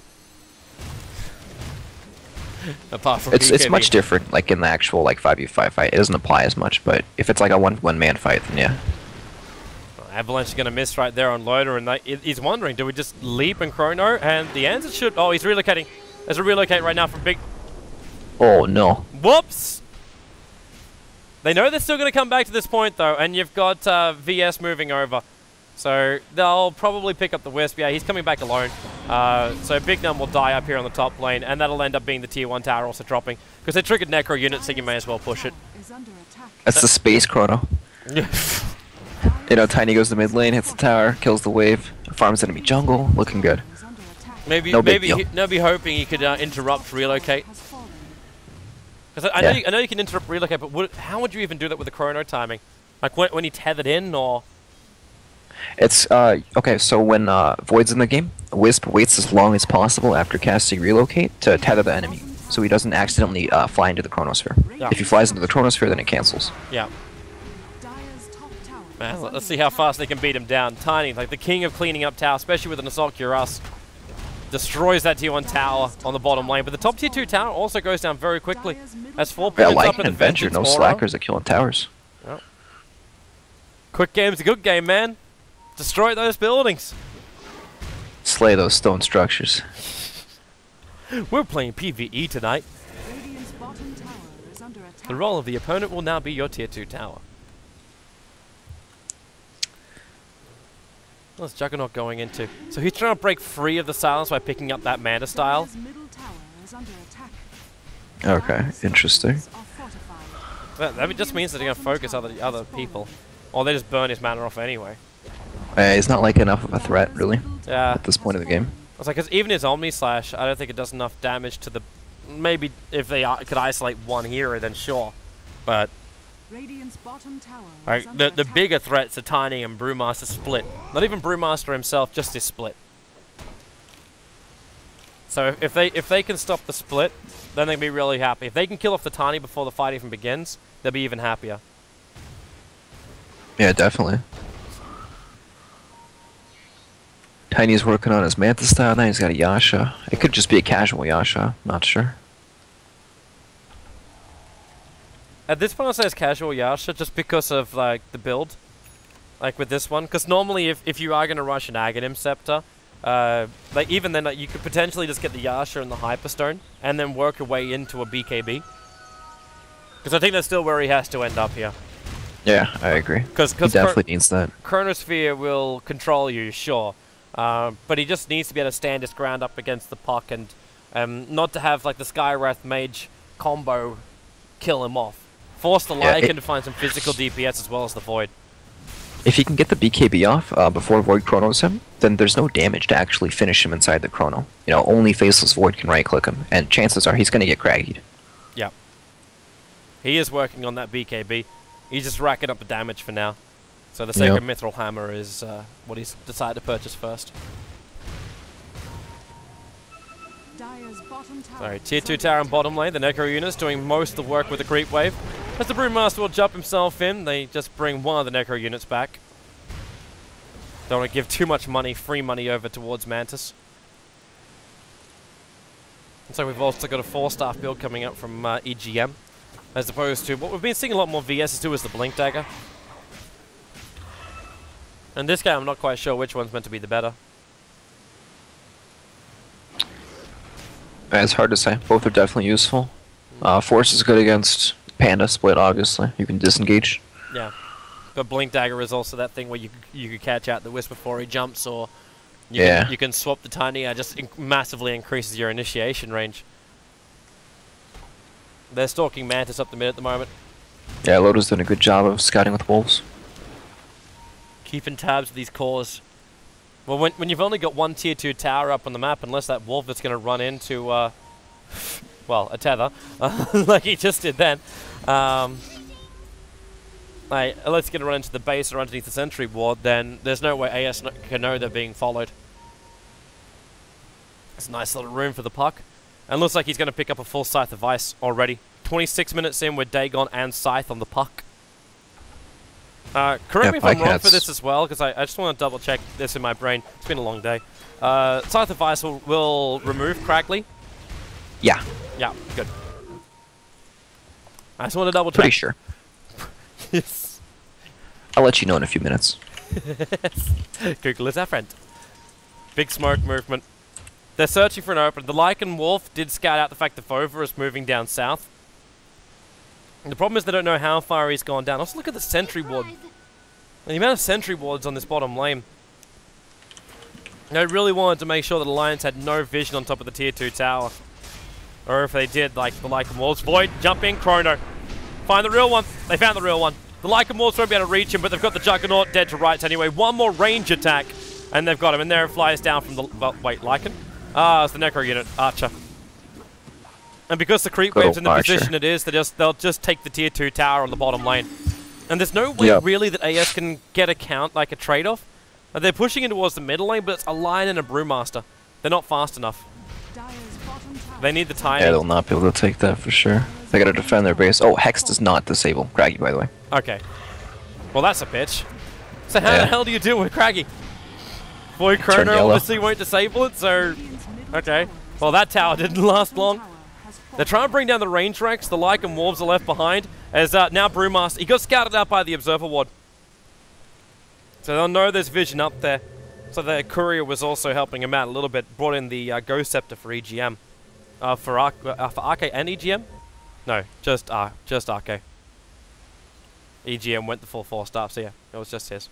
Apart from It's B K B. it's much different, like in the actual like five v five fight. It doesn't apply as much, but if it's like a one one man fight, then yeah. Well, Avalanche is going to miss right there on Loader, and they, he's wondering, do we just leap and Chrono? And the answer should... Oh, he's relocating. There's a relocate right now from Big... Oh no. Whoops! They know they're still going to come back to this point, though, and you've got uh, V S moving over. So they'll probably pick up the Wisp. Yeah, he's coming back alone. Uh, so Big Num will die up here on the top lane, and that'll end up being the tier one tower also dropping. Because they triggered Necro unit, so you may as well push it. That's the space Chrono. Yeah. You know, Tiny goes to mid lane, hits the tower, kills the wave, farms enemy jungle, looking good. Is under attack. Maybe, No big maybe, deal. he, maybe hoping he could uh, interrupt relocate. Has fallen. Because I, I know, Yeah. you, I know you can interrupt relocate, but would, how would you even do that with the chrono timing? Like when, when he tethered in, or It's, uh, okay, so when uh, Void's in the game, Wisp waits as long as possible after casting relocate to tether the enemy, so he doesn't accidentally uh, fly into the chronosphere. Yeah. If he flies into the chronosphere, then it cancels. yeah. Dyer's top tower Man, is let's under see how attack. fast they can beat him down. Tiny, like the king of cleaning up tower, especially with an Assault Cuirass. Destroys that tier one tower on the bottom lane, but the top tier two tower also goes down very quickly. Dyer's middle That's four tower Yeah, points up like in an the adventure, Vengeance no aura. slackers at killing towers. Quick game's a good game, man. Destroy those buildings. Slay those stone structures. We're playing PvE tonight. Radiant's bottom tower is under attack. The role of the opponent will now be your tier two tower. What's Juggernaut going into? So he's trying to break free of the silence by picking up that mana style. Dyer's middle tower is under attack. Okay, Dyer's interesting. structures are fortified. That, that just means that they're going to focus other other people. Or they just burn his mana off anyway. Uh, he's not like enough of a threat, really, Yeah. at this point of the game. I was like, because even his Omni Slash, I don't think it does enough damage to the... Maybe if they uh, could isolate one hero, then sure. But Radiant's bottom tower like, is under the, the attack. bigger threats are Tiny and Brewmaster split. Not even Brewmaster himself, just his split. So if, if they if they can stop the split, then they'll be really happy. If they can kill off the Tiny before the fight even begins, they'll be even happier. Yeah, definitely. Tiny's working on his Mantis style, now he's got a Yasha. It could just be a casual Yasha, not sure. At this point, I'll say it's casual Yasha, just because of like the build, like with this one. Because normally, if if you are going to rush an Aghanim Scepter, uh, like even then, like, you could potentially just get the Yasha and the Hyperstone, and then work your way into a B K B. Because I think that's still where he has to end up here. Yeah, I agree. Because He definitely needs that. Chronosphere will control you, sure, uh, but he just needs to be able to stand his ground up against the puck and um, not to have like the Skywrath Mage combo kill him off. Force the Yeah, Lycan it- to find some physical D P S as well as the Void. If he can get the B K B off uh, before Void chronos him, then there's no damage to actually finish him inside the chrono. You know, only Faceless Void can right-click him, and chances are he's going to get craggied. Yeah. He is working on that B K B. He's just racking up the damage for now. So the Sacred Yep. Mithril Hammer is uh, what he's decided to purchase first. Dyer's bottom tower Sorry, is tier two under tower and attack. bottom lane. The Necro units doing most of the work with the creep wave. As the Brewmaster will jump himself in, they just bring one of the Necro units back. Don't want to give too much money, free money over towards Mantis. And so we've also got a four-staff build coming up from uh, E G M. As opposed to what we've been seeing a lot more V Ss do is the Blink Dagger. And this game I'm not quite sure which one's meant to be the better. Uh, It's hard to say. Both are definitely useful. Uh, Force is good against Panda split, obviously. You can disengage. Yeah. But Blink Dagger is also that thing where you you could catch out the Wisp before he jumps, or you Yeah. can, you can swap the Tiny. It just inc massively increases your initiation range. They're stalking Mantis up the mid at the moment, Yeah, Loda's doing a good job of scouting with wolves. keeping tabs of these cores. Well, when when you've only got one tier two tower up on the map, unless that wolf that's going to run into, uh, well, a tether, uh, like he just did then. Um, like, unless he's going to run into the base or underneath the sentry ward, then there's no way A S no can know they're being followed. It's a nice little room for the puck. And looks like he's going to pick up a full Scythe of Ice already. twenty-six minutes in with Dagon and Scythe on the puck. Uh, correct Yeah, me if I'm wrong Pikehead's- for this as well, because I, I just want to double check this in my brain. It's been a long day. Uh, Scythe of Ice will, will remove Crackley. Yeah, Yeah, good. I just want to double check. pretty sure. Yes. I'll let you know in a few minutes. Google is our friend. Big smoke movement. They're searching for an opening. The Lycan Wolf did scout out the fact that Vova is moving down south. And the problem is they don't know how far he's gone down. Also, look at the sentry ward. The amount of sentry wards on this bottom lane. They really wanted to make sure that Alliance had no vision on top of the tier two tower. Or if they did, like the Lycan Wolves. Void, jump in, Chrono. Find the real one. They found the real one. The Lycanmorphs won't be able to reach him, but they've got the Juggernaut dead to rights anyway. One more range attack, and they've got him. And there it flies down from the... Well, wait, Lycan? Ah, it's the Necro unit. Archer. And because the creep Good wave's in the Archer. position it is, they just, they'll just take the tier two tower on the bottom lane. And there's no way Yep. really that A S can get a count, like a trade-off. Uh, they're pushing in towards the middle lane, but it's a Lion and a Brewmaster. They're not fast enough. Dire's bottom tower. They need the timing. Yeah, they'll not be able to take that for sure. They gotta defend their base. Oh, Hex does not disable Craggy, by the way. Okay. Well, that's a bitch. So how Yeah. the hell do you deal with Craggy? Boy, Turn Chrono yellow. obviously won't disable it, so... Okay. Well, that tower didn't last long. They're trying to bring down the range ranks. The Lycanmorphs are left behind. As uh, now Brewmaster... He got scouted out by the Observer Ward. So they'll know there's vision up there. So the Courier was also helping him out a little bit. Brought in the uh, Ghost Scepter for E G M. Uh, for, Ar uh, for R K and E G M? No, just, uh, just R K. E G M went the full force up, so yeah, it was just his.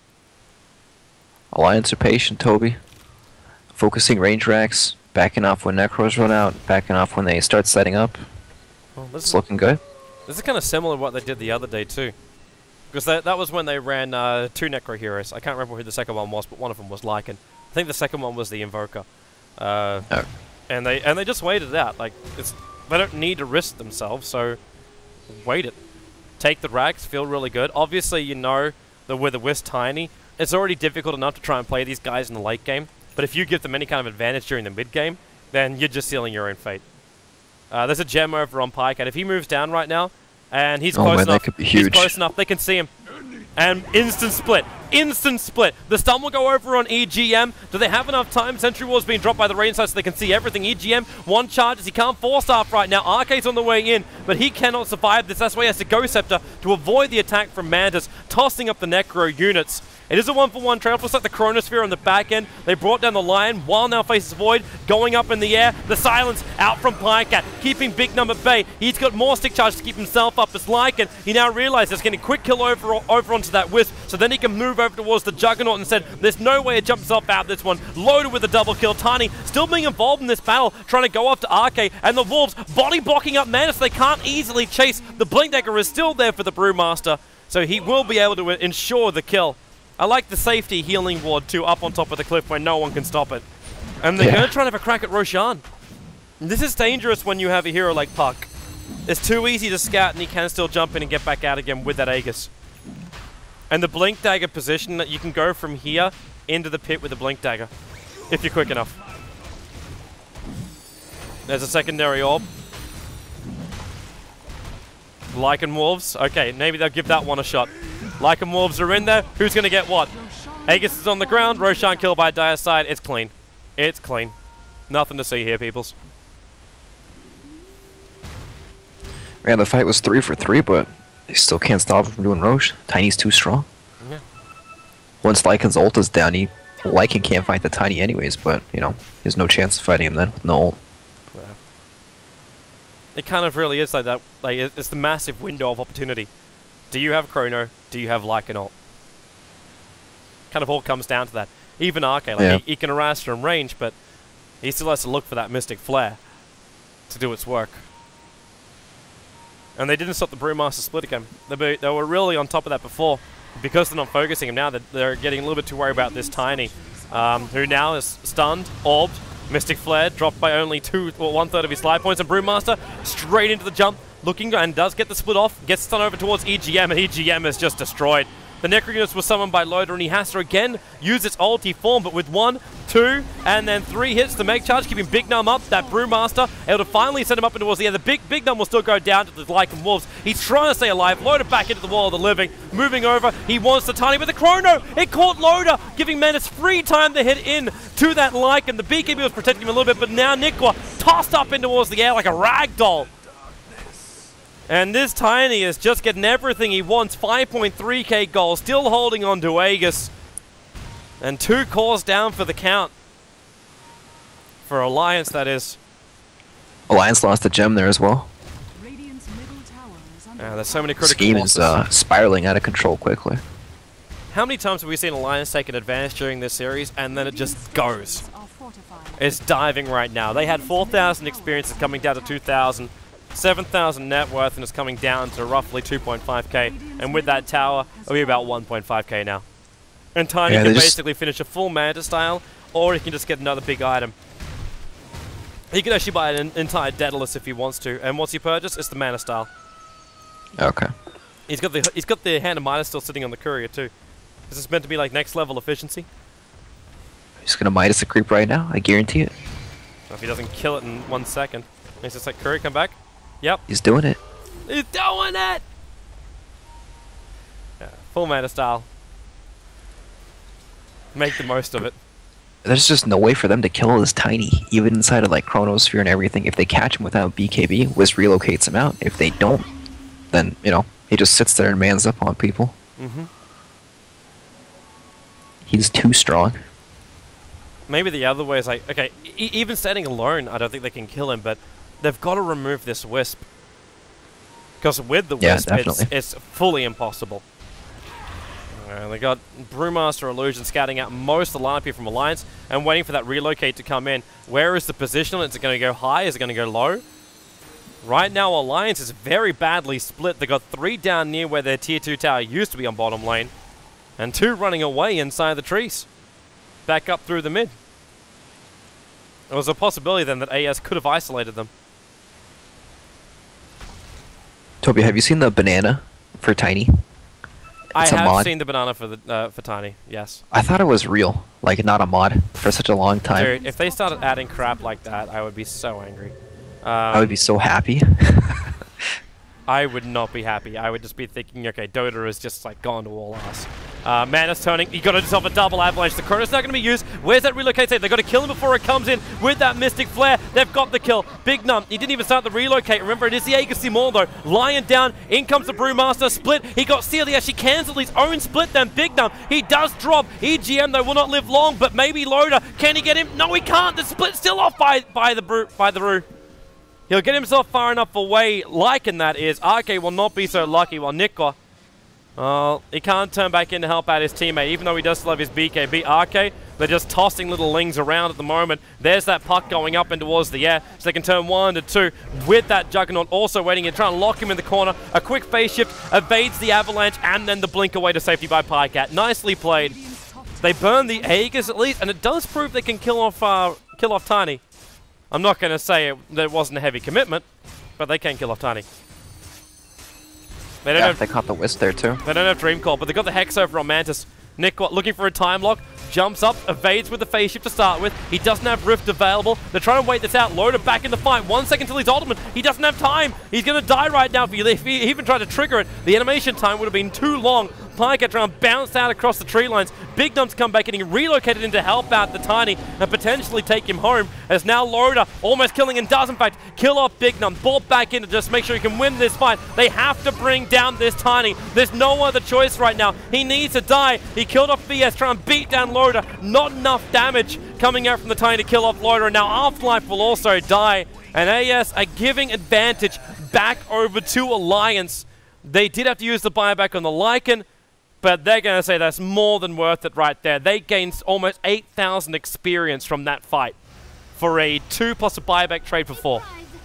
Alliance are patient, Toby. Focusing range racks, backing off when Necros run out, backing off when they start setting up. Well, this, It's is, looking good. this is kind of similar to what they did the other day too. Because that, that was when they ran uh, two Necro heroes. I can't remember who the second one was, but one of them was Lycan. I think the second one was the Invoker. Uh, Oh. And they and they just waited it out. Like, it's, they don't need to risk themselves, so wait it. Take the racks, feel really good. Obviously, you know that with a Wisp Tiny, it's already difficult enough to try and play these guys in the late game. But if you give them any kind of advantage during the mid game, then you're just sealing your own fate. Uh, there's a gem over on Pike, and if he moves down right now, and he's Oh, close man, that enough, could be he's huge. close enough, they can see him. And instant split. Instant split. The stun will go over on E G M. Do they have enough time? Sentry Ward's being dropped by the range side so they can see everything. E G M, one charges. He can't force off right now. Arcade's on the way in, but he cannot survive this. That's why he has to Ghost Scepter to avoid the attack from Mantis, tossing up the Necro units. It is a one-for-one trade-off. Looks like the Chronosphere on the back end. They brought down the Lion. Wild now faces Void, going up in the air. The Silence out from Pycat, keeping Big Number bay. He's got more stick charge to keep himself up as Lycan. He now realizes he's getting a quick kill over, over onto that Wisp, so then he can move over towards the Juggernaut and said, there's no way to jump himself out of this one. Loaded with a double kill. Tiny still being involved in this battle, trying to go after Arcade, and the Wolves body blocking up Mantis. They can't easily chase. The Blink Dagger is still there for the Brewmaster, so he will be able to ensure the kill. I like the safety healing ward too, up on top of the cliff where no one can stop it. And they're Yeah. going to try and have a crack at Roshan. This is dangerous when you have a hero like Puck. It's too easy to scout and he can still jump in and get back out again with that Aegis. And the Blink Dagger position, that you can go from here into the pit with the Blink Dagger, if you're quick enough. There's a secondary orb. Lycanmorphs. Okay, maybe they'll give that one a shot. Lycanmorphs are in there. Who's going to get what? Aegis is on the ground. Roshan killed by Dire's side. It's clean. It's clean. Nothing to see here, peoples. Man, the fight was three for three, but they still can't stop him from doing Roche. Tiny's too strong. Yeah. Once Lycan's ult is down, he Lycan can't fight the Tiny anyways, but, you know, there's no chance of fighting him then with no ult. It kind of really is like that. Like, it- it's the massive window of opportunity. Do you have Chrono? Do you have Lycan ult? Kind of all comes down to that. Even Arcade, like, Yeah. he, he can harass from range, but he still has to look for that Mystic Flare to do its work. And they didn't stop the Brewmaster split again. They, be, they were really on top of that before. Because they're not focusing him now, they're, they're getting a little bit too worried about this Tiny, um, who now is stunned, orbed, Mystic Flare, dropped by only two, or one third of his life points, and Brewmaster straight into the jump, looking, and does get the split off, gets stunned over towards E G M, and E G M is just destroyed. The Necro units were summoned by Loader, and he has to again use its ulti form, but with one, two, and then three hits to make charge, keeping Big Num up. That Brewmaster able to finally set him up into towards the end. The Big Big Num will still go down to the Lycan Wolves. He's trying to stay alive. Loader back into the wall of the living, moving over. He wants the Tiny, but the Chrono, it caught Loader, giving Mantis free time to hit in to that Lycan. The B K B was protecting him a little bit, but now Nikwa tossed up in towards the air like a rag doll. And this Tiny is just getting everything he wants. five point three K goals, still holding on to Aegis. And two cores down for the count. For Alliance, that is. Alliance lost a gem there as well. Radiant's middle tower is under Uh, there's so many critical Scheme losses. is uh, spiraling out of control quickly. How many times have we seen Alliance take an advantage during this series, and then it just goes? are fortified. It's diving right now. They had four thousand experiences coming down to two thousand. seven thousand net worth and it's coming down to roughly two point five K. And with that tower, it'll be about one point five K now. And Tiny Yeah, can they just- basically finish a full Manta style, or he can just get another big item. He can actually buy an entire Daedalus if he wants to. And what's he purchase? It's the Mana style. Okay. He's got the he's got the Hand of Midas still sitting on the courier too. Is this meant to be like next level efficiency? He's gonna Midas the creep right now. I guarantee it. If he doesn't kill it in one second. He's just like, courier, come back. Yep. He's doing it. He's doing it! Yeah, full Mana style. Make the most of it. There's just no way for them to kill this Tiny, even inside of like Chronosphere and everything. If they catch him without B K B, Wiz relocates him out. If they don't, then, you know, he just sits there and mans up on people. Mm-hmm. He's too strong. Maybe the other way is like, okay, e even standing alone, I don't think they can kill him, but they've got to remove this Wisp. Because with the Yeah, Wisp, it's, definitely. it's fully impossible. Uh, they got Brewmaster Illusion scouting out most of the lineup here from Alliance and waiting for that relocate to come in. Where is the position? Is it going to go high? Is it going to go low? Right now, Alliance is very badly split. They got three down near where their tier two tower used to be on bottom lane, and two running away inside the trees. Back up through the mid. There was a possibility then that A S could have isolated them. Toby, have you seen the banana for Tiny? I It's a have mod. seen the banana for the uh, for Tiny, yes. I thought it was real, like not a mod, for such a long time. Dude, if they started adding crap like that, I would be so angry. Um, I would be so happy. I would not be happy. I would just be thinking, okay, Dota is just like gone to all ass. Uh, Mana's turning. He got himself a double avalanche. The Chrono's not going to be used. Where's that relocate save? They've got to kill him before it comes in with that Mystic Flare. They've got the kill. Big Num. He didn't even start the relocate. Remember, it is the Agassi Maul though. Lion down. In comes the Brewmaster. Split. He got sealed. He actually cancelled his own split then. Big Num. He does drop. E G M though will not live long, but maybe Loader. Can he get him? No, he can't. The split still off by, by the Brew. By the Brew. He'll get himself far enough away, like in that is, R K will not be so lucky, while Nikwa, uh, he can't turn back in to help out his teammate, even though he does still have his B K B. R K, they're just tossing little lings around at the moment. There's that puck going up and towards the air, so they can turn one to two with that Juggernaut also waiting and trying to lock him in the corner. A quick phase shift evades the avalanche, and then the blink away to safety by Pycat. Nicely played. They burn the Aegis at least, and it does prove they can kill off, uh, kill off Tiny. I'm not going to say it, that it wasn't a heavy commitment, but they can kill off Tiny. They don't Yeah, have they caught the Wisp there too. they don't have Dream Call, but they got the Hex over on Mantis. Nick what, looking for a time lock, jumps up, evades with the phase shift to start with. He doesn't have Rift available. They're trying to wait this out. Loader back in the fight. One second till his ultimate. He doesn't have time. He's going to die right now if he, if he even tried to trigger it. The animation time would have been too long. Pycat trying to bounce out across the tree lines. Big Dump's come back getting relocated in to help out the Tiny and potentially take him home. As now Loader almost killing and does in fact kill off Big Dump. Ball back in to just make sure he can win this fight. They have to bring down this Tiny. There's no other choice right now. He needs to die. He killed off V S trying to beat down Loader. Not enough damage coming out from the Tiny to kill off Loader. And now Afterlife will also die. And A S are giving advantage back over to Alliance. They did have to use the buyback on the Lycan, but they're going to say that's more than worth it right there. They gained almost eight thousand experience from that fight for a two plus a buyback trade for four.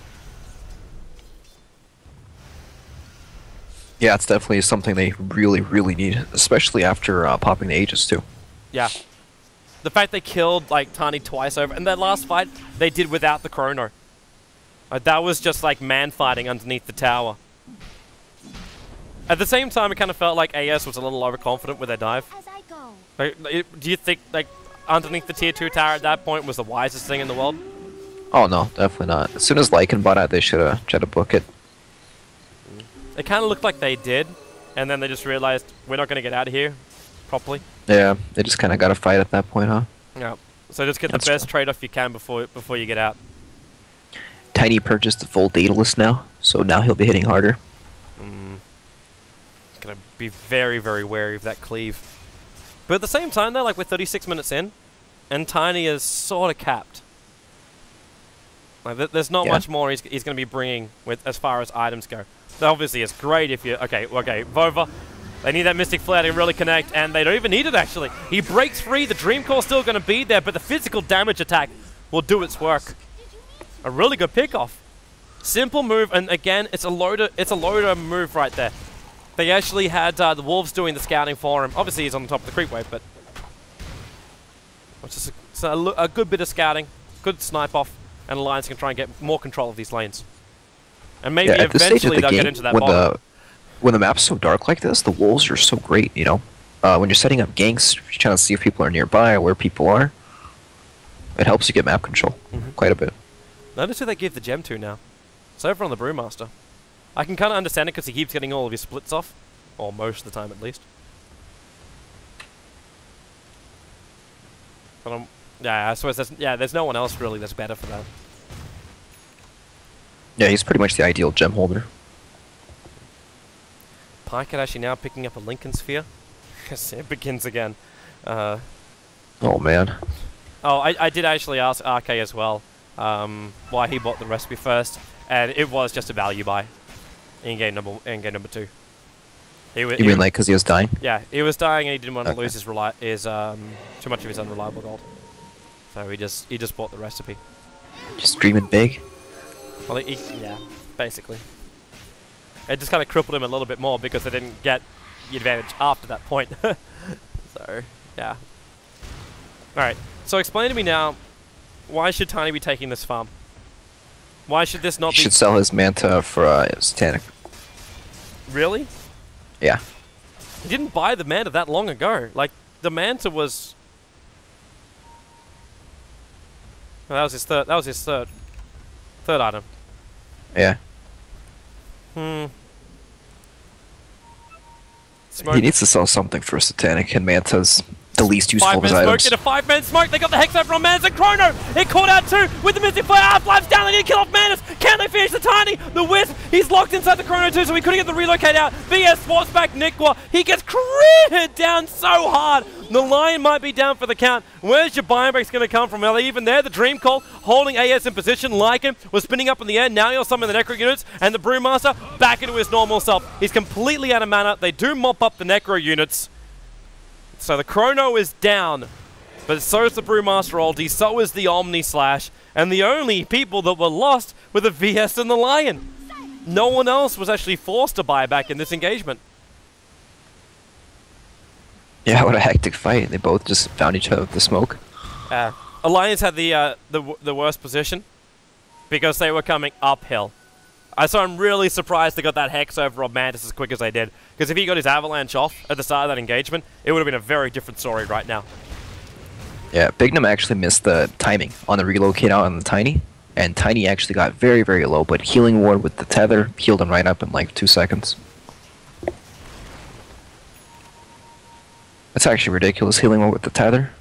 Yeah, it's definitely something they really, really need, especially after uh, popping the Aegis too. Yeah. The fact they killed like Tiny twice over, and that last fight they did without the Chrono. Uh, that was just like man fighting underneath the tower. At the same time, it kind of felt like A S was a little overconfident with their dive. As I go. Like, it, do you think like underneath the tier two tower at that point was the wisest thing in the world? Oh no, definitely not. As soon as Lycan bought out, they should have tried to book it. It kind of looked like they did, and then they just realized we're not going to get out of here properly. Yeah, they just kind of got to fight at that point, huh? Yeah. So just get That's the best true. trade-off you can before before you get out. Tiny purchased the full Daedalus now, so now he'll be hitting harder. Mm. Gonna be very, very wary of that cleave. But at the same time, though, like we're thirty-six minutes in, and Tiny is sort of capped. Like th there's not Yeah. much more he's, he's going to be bringing with as far as items go. So obviously, it's great if you okay, okay, Vova. They need that Mystic Flare to really connect, and they don't even need it actually. He breaks free. The Dream Core's still going to be there, but the physical damage attack will do its work. A really good pickoff. Simple move, and again, it's a loader. It's a loader move right there. They actually had uh, the Wolves doing the scouting for him. Obviously, he's on the top of the creep wave, but it's just a, it's a, lo- a good bit of scouting, good snipe off, and Alliance can try and get more control of these lanes. And maybe Yeah, at this stage of eventually the they'll game, get into that when bottom. the when the map's so dark like this, the wolves are so great. You know, uh, when you're setting up ganks, you're trying to see if people are nearby or where people are. It helps you get map control Mhm. quite a bit. Notice who they give the gem to now. It's over on the Brewmaster. I can kind of understand it because he keeps getting all of his splits off. Or most of the time, at least. But I'm, yeah, I suppose there's, yeah, there's no one else really that's better for that. Yeah, he's pretty much the ideal gem holder. Pycat actually now picking up a Lincoln Sphere. Yes, it begins again. Uh, Oh man. oh, I, I did actually ask R K as well um, why he bought the recipe first, and it was just a value buy in game number in game number two. He wa- You he mean wa- like because he was dying? Yeah, he was dying and he didn't want to Okay. lose his reli- his um too much of his unreliable gold. So he just he just bought the recipe. Just dreaming big. Well, he, he- yeah, basically. It just kind of crippled him a little bit more because they didn't get the advantage after that point. So, yeah. Alright, so explain to me now, why should Tiny be taking this farm? Why should this not He be... should sell his manta for uh, Satanic. Really? Yeah. He didn't buy the Manta that long ago. Like, the Manta was... Well, that was his third, that was his third, third item. Yeah. Hmm. Smoke. He needs to sell something for Satanic, and Manta's the least useful of Five-man his smoke, items. get a five-man smoke, they got the Hex over on Manus and Chrono! It caught out two with the Mystic Flare, Half-Life's down, they need to kill off Manus! Can they finish the Tiny? The Wisp, he's locked inside the Chrono too, so he couldn't get the relocate out. V S swats back Nikwa, he gets critted down so hard! The Lion might be down for the count. Where's your buyback's gonna come from? Are they even there? The Dream Call holding A S in position, Lycan was spinning up in the air, now you'll summon the Necro units, and the Brewmaster back into his normal self. He's completely out of mana, they do mop up the Necro units. So the Chrono is down, but so is the Brewmaster ulti, so is the Omni Slash, and the only people that were lost were the V S and the Lion. No one else was actually forced to buy back in this engagement. Yeah, what a hectic fight. They both just found each other with the smoke. Uh, Alliance had the, uh, the, w the worst position because they were coming uphill. Uh, so I'm really surprised they got that Hex over on Mantis as quick as they did. Because if he got his Avalanche off at the start of that engagement, it would have been a very different story right now. Yeah, Bignum actually missed the timing on the relocate out on the Tiny, and Tiny actually got very, very low, but Healing Ward with the tether healed him right up in like two seconds. That's actually ridiculous, Healing Ward with the tether.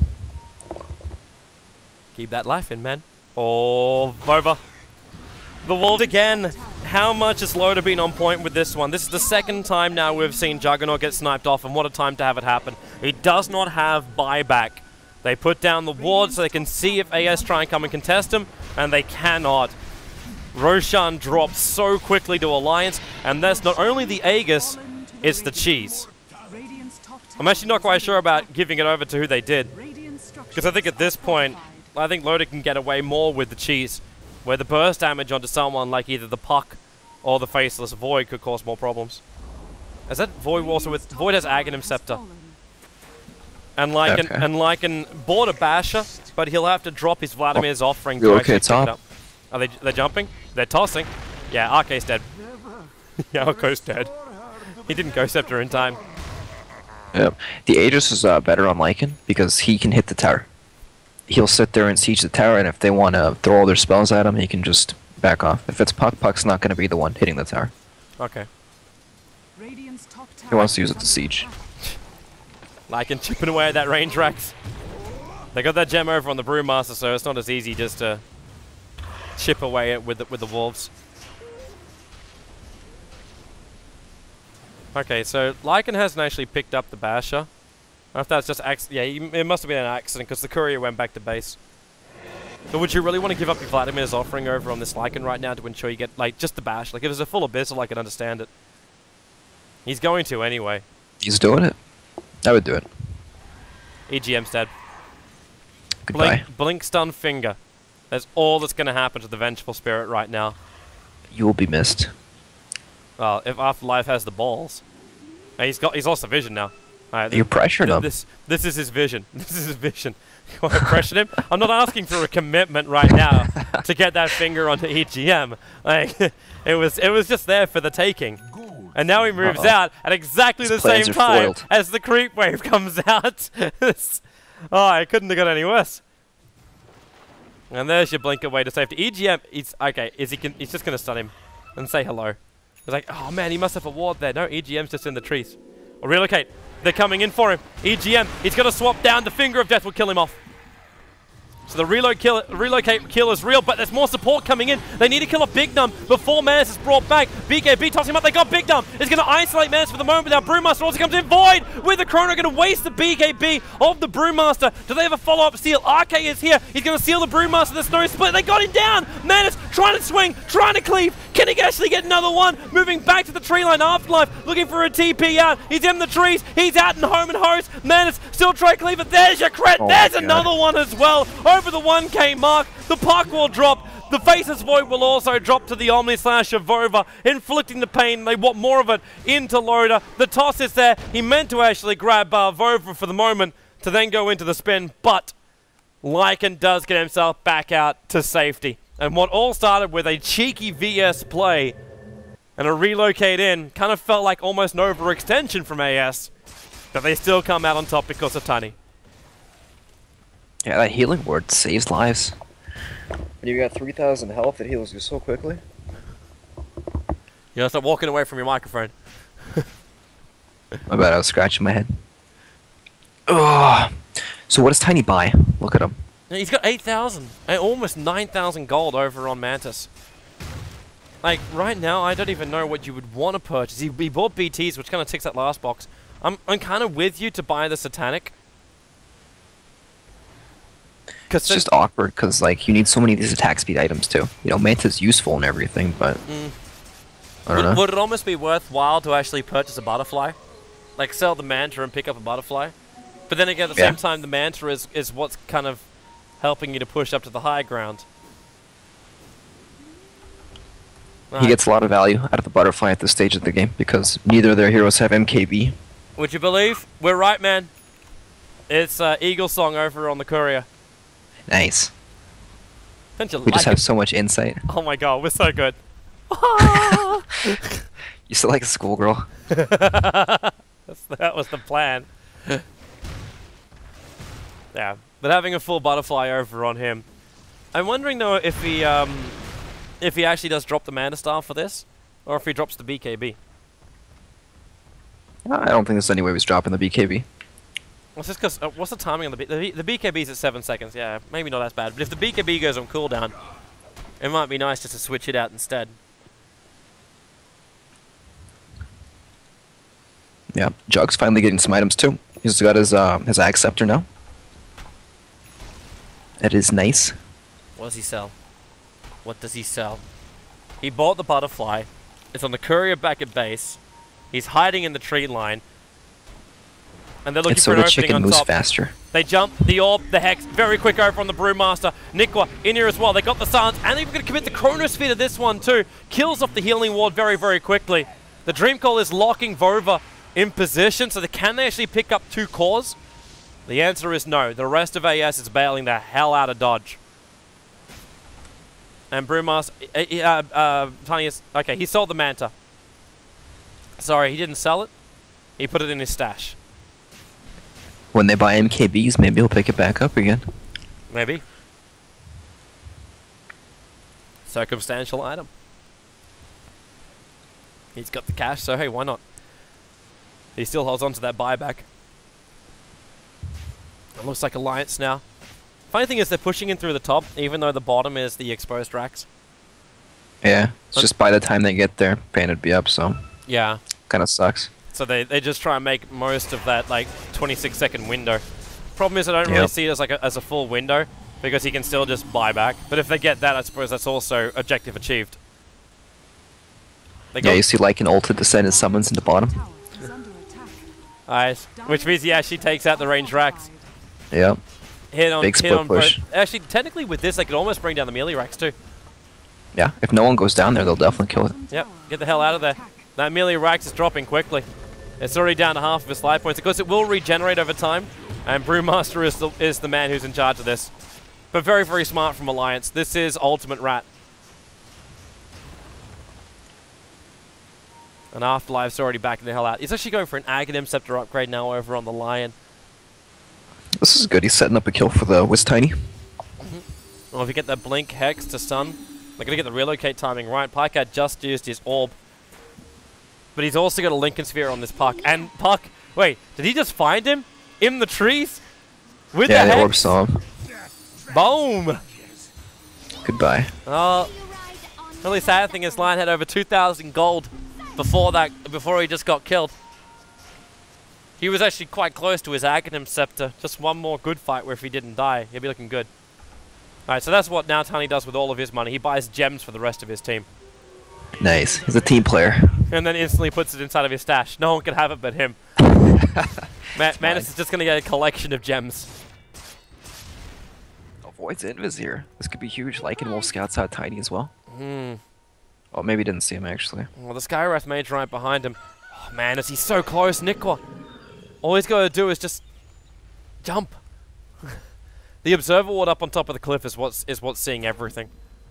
Keep that life in, man. Oh, Vova. The Wolves again. How much has Loda been on point with this one? This is the second time now we've seen Juggernaut get sniped off, and what a time to have it happen. He does not have buyback. They put down the ward so they can see if A S try and come and contest him, and they cannot. Roshan drops so quickly to Alliance, and that's not only the Aegis, it's the cheese. I'm actually not quite sure about giving it over to who they did, because I think at this point, I think Loda can get away more with the cheese, where the burst damage onto someone like either the Puck or the Faceless Void could cause more problems. Is that Void also with... Void has Aghanim Scepter. And Lycan, Okay. and Lycan bought a Basher, but he'll have to drop his Vladimir's offering you to okay, actually pick it Tom? up. Are they they're jumping? They're tossing. Yeah, Arcade's dead. Yeah, Arco's dead. He didn't Ghost Scepter in time. Yep. The Aegis is uh, better on Lycan because he can hit the tower. He'll sit there and siege the tower, and if they want to throw all their spells at him, he can just back off. If it's Puck, Puck's not going to be the one hitting the tower. Okay. He wants to use it to siege. Lycan chipping away at that range Rax. They got that gem over on the Brewmaster, so it's not as easy just to chip away it with the, with the Wolves. Okay, so Lycan hasn't actually picked up the Basher. I don't know if that's just acc yeah, he, it must have been an accident because the courier went back to base. But would you really want to give up your Vladimir's offering over on this Lycan right now to ensure you get, like, just the bash? Like, if it was a full Abyssal, I could understand it. He's going to anyway. He's doing it. I would do it. E G M's dead. Goodbye. Blink, blink, stun, finger. That's all that's going to happen to the Vengeful Spirit right now. You will be missed. Well, if Afterlife has the balls. Hey, he's got he's lost the vision now. Alright, You're pressuring him. This this is his vision. This is his vision. You want to pressure him? I'm not asking for a commitment right now to get that finger onto E G M. Like it was it was just there for the taking. And now he moves Uh-oh. out at exactly His the same plans are time foiled. as the creep wave comes out. Oh, it couldn't have got any worse. And there's your blink away to safety. E G M, he's okay. Is he? Can, he's just gonna stun him and say hello. He's like, oh man, he must have a ward there. No, E G M's just in the trees. Or relocate. They're coming in for him. E G M, he's gonna swap down. The finger of death will kill him off. So the reload kill, relocate kill is real, but there's more support coming in. They need to kill off Big Numb before Manus is brought back. B K B toss him up. They got Big Numb. It's going to isolate Manus for the moment. Now Brewmaster also comes in. Void with the Chrono. Going to waste the B K B of the Brewmaster. Do they have a follow-up steal? R K is here. He's going to steal the Brewmaster. There's no split. They got him down. Manus trying to swing, trying to cleave. Can he actually get another one? Moving back to the tree line. Afterlife looking for a T P out. He's in the trees. He's out in home and host. Manus still trying to cleave it. There's your crit. Oh There's my God. another one as well. Over the one K mark. The puck will drop. The Faceless Void will also drop to the Omni Slash of Vova, inflicting the pain. They want more of it into Loda. The toss is there. He meant to actually grab uh, Vova for the moment to then go into the spin, but Lycan does get himself back out to safety. And what all started with a cheeky V S play and a relocate in kind of felt like almost an overextension from A S, but they still come out on top because of Tiny. Yeah, that healing ward saves lives. When you got three thousand health, it heals you so quickly. You gotta stop walking away from your microphone. I bet I was scratching my head. Ugh. So what does Tiny buy? Look at him. He's got eight thousand, and almost nine thousand gold over on Mantis. Like, right now, I don't even know what you would want to purchase. He, he bought B Ts, which kind of ticks that last box. I'm, I'm kind of with you to buy the Satanic. It's just awkward because like you need so many of these attack speed items too. You know, Manta's useful and everything, but Mm. I don't Would, know. would it almost be worthwhile to actually purchase a Butterfly? Like, sell the Manta and pick up a Butterfly? But then again, at the Yeah. same time, the Manta is, is what's kind of helping you to push up to the high ground. He Right. gets a lot of value out of the butterfly at this stage of the game because neither of their heroes have M K B. Would you believe? We're right, man. It's uh, Eagle Song over on the Courier. Nice. Don't you We like just it? have so much insight. Oh my god, we're so good. You still like a schoolgirl. That's, that was the plan. Yeah, but having a full Butterfly over on him. I'm wondering though if he um, if he actually does drop the Mana Star for this, or if he drops the B K B. I don't think there's any way he's dropping the B K B. What's this? Cause uh, what's the timing on the B? The, B the B K B's at seven seconds. Yeah, maybe not as bad. But if the B K B goes on cooldown, it might be nice just to switch it out instead. Yeah, Jug's finally getting some items too. He's got his uh, his Axe Scepter now. That is nice. What does he sell? What does he sell? He bought the Butterfly. It's on the Courier back at base. He's hiding in the tree line. And they're looking It's for so an the opening chicken on moves top. faster. They jump, the Orb, the Hex, very quick over on the Brewmaster. Nikwa in here as well. They got the Silence, and they're even going to commit the Chronosphere to this one too. Kills off the Healing Ward very, very quickly. The Dream Call is locking Vova in position, so they, can they actually pick up two cores? The answer is no. The rest of A S is bailing the hell out of Dodge. And Brewmaster, uh, uh, uh, Tiny is, okay, he sold the Manta. Sorry, he didn't sell it. He put it in his stash. When they buy M K Bs, maybe he'll pick it back up again. Maybe. Circumstantial item. He's got the cash, so hey, why not? He still holds on to that buyback. It looks like Alliance now. Funny thing is they're pushing in through the top, even though the bottom is the exposed racks. Yeah, it's just by the time they get there, pain would be up, so Yeah. kind of sucks. So they, they just try and make most of that like twenty-six second window. Problem is I don't really Yep. see it as like a, as a full window, because he can still just buy back. But if they get that, I suppose that's also objective achieved. They Yeah, you see Lycan ulted to send his summons into bottom. Tower is under attack. Nice. Which means he actually takes out the range racks. Yep. Hit on, Big hit split on push. both. Actually, technically with this, they could almost bring down the melee racks too. Yeah, if no one goes down there, they'll definitely kill it. Yep, get the hell out of there. That Amelia Rax is dropping quickly. It's already down to half of his life points. Of course, it will regenerate over time, and Brewmaster is the, is the man who's in charge of this. But very, very smart from Alliance. This is Ultimate Rat. And Afterlife's already backing the hell out. He's actually going for an Aghanim Scepter upgrade now over on the Lion. This is good. He's setting up a kill for the Wiz Tiny. Mm-hmm. Well, if you get the Blink Hex to stun, they're going to get the relocate timing right. Pycat just used his Orb. But he's also got a Lincoln Sphere on this Puck. And Puck, wait, did he just find him? In the trees? With yeah, the, the Hex? Orb saw him. Boom! Goodbye. Oh, really sad thing is Lion had over two thousand gold before that, before he just got killed. He was actually quite close to his Aghanim Scepter. Just one more good fight where if he didn't die, he'd be looking good. Alright, so that's what now Tiny does with all of his money. He buys gems for the rest of his team. Nice. He's a team player. And then instantly puts it inside of his stash. No one can have it but him. Ma Manus is just going to get a collection of gems. Avoids Invis here. This could be huge. Lycan Wolf scouts out Tiny as well. Hmm. Oh, maybe didn't see him actually. Well, the Skywrath Mage right behind him. Oh, Manus, he's so close, Nikwa. All he's got to do is just jump. The Observer Ward up on top of the cliff is what's, is what's seeing everything.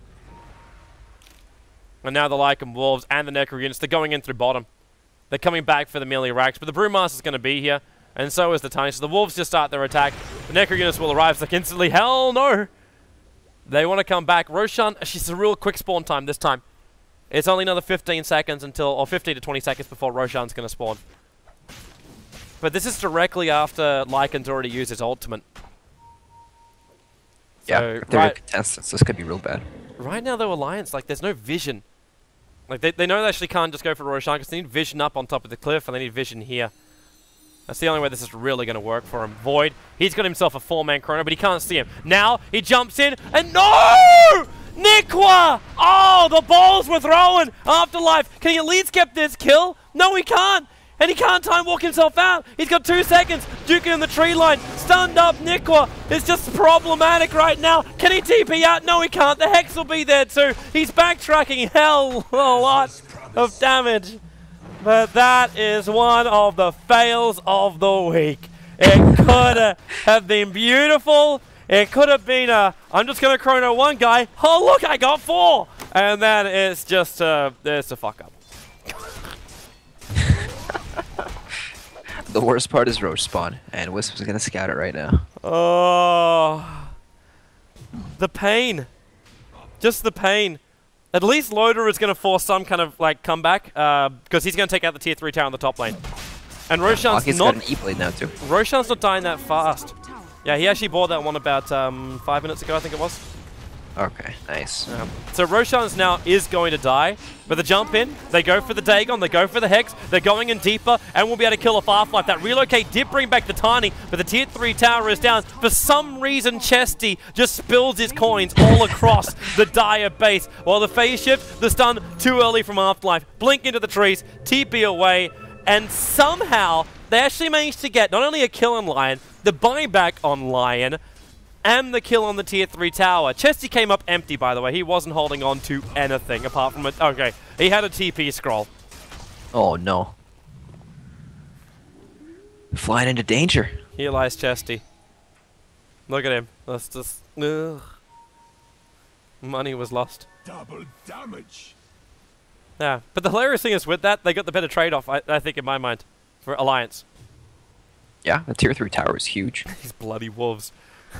And now the Lycan Wolves and the Necro units, they're going in through bottom. They're coming back for the melee racks, but the Brewmaster's going to be here, and so is the Tiny. So the Wolves just start their attack. The Necro units will arrive like instantly. Hell no! They want to come back. Roshan, she's a real quick spawn time this time. It's only another fifteen seconds until, or fifteen to twenty seconds before Roshan's going to spawn. But this is directly after Lycan's already used his ultimate. Yeah, So, if they're right, contestants, this could be real bad. right now though, Alliance, like, there's no vision. Like, they, they know they actually can't just go for Roshan because they need vision up on top of the cliff and they need vision here. That's the only way this is really going to work for him. Void, he's got himself a four-man chrono, but he can't see him. Now, he jumps in, and no! Nikwa! Oh, the balls were throwing! Afterlife, can he at least get this kill? No, he can't! And he can't time walk himself out! He's got two seconds! Duking in the tree line! Stunned up Nikwa! It's just problematic right now! Can he T P out? No, he can't! The Hex will be there too! He's backtracking hell a lot of damage! But that is one of the fails of the week. It could uh, have been beautiful. It could have been a, I'm just going to chrono one guy. Oh, look, I got four. And then it's just, uh, it's a fuck up. The worst part is Roach spawn, and Wisp is going to scout it right now. Oh. The pain. Just the pain. At least Loader is going to force some kind of like comeback, because uh, he's going to take out the tier three tower in the top lane. And Roshan's Aki's not. got an E-blade now too. Roshan's not dying that fast. Yeah, he actually bought that one about um, five minutes ago, I think it was. Okay, nice. Yeah. So Roshan's now is going to die, but the jump in, they go for the Dagon, they go for the Hex, they're going in deeper, and we'll be able to kill a Farflight. That relocate did bring back the Tiny, but the tier three tower is down. For some reason, Chesty just spills his coins all across the Dire base, while the phase shift, the stun too early from Afterlife, blink into the trees, T P away, and somehow they actually managed to get not only a kill on Lion, the buyback on Lion, and the kill on the tier three tower. Chesty came up empty, by the way. He wasn't holding on to anything apart from it. Okay, he had a T P scroll. Oh no. Flying into danger. Here lies Chesty. Look at him. That's just... Ugh. Money was lost. Double damage. Yeah, but the hilarious thing is with that, they got the better trade-off, I, I think, in my mind, for Alliance. Yeah, the tier three tower is huge. These bloody wolves.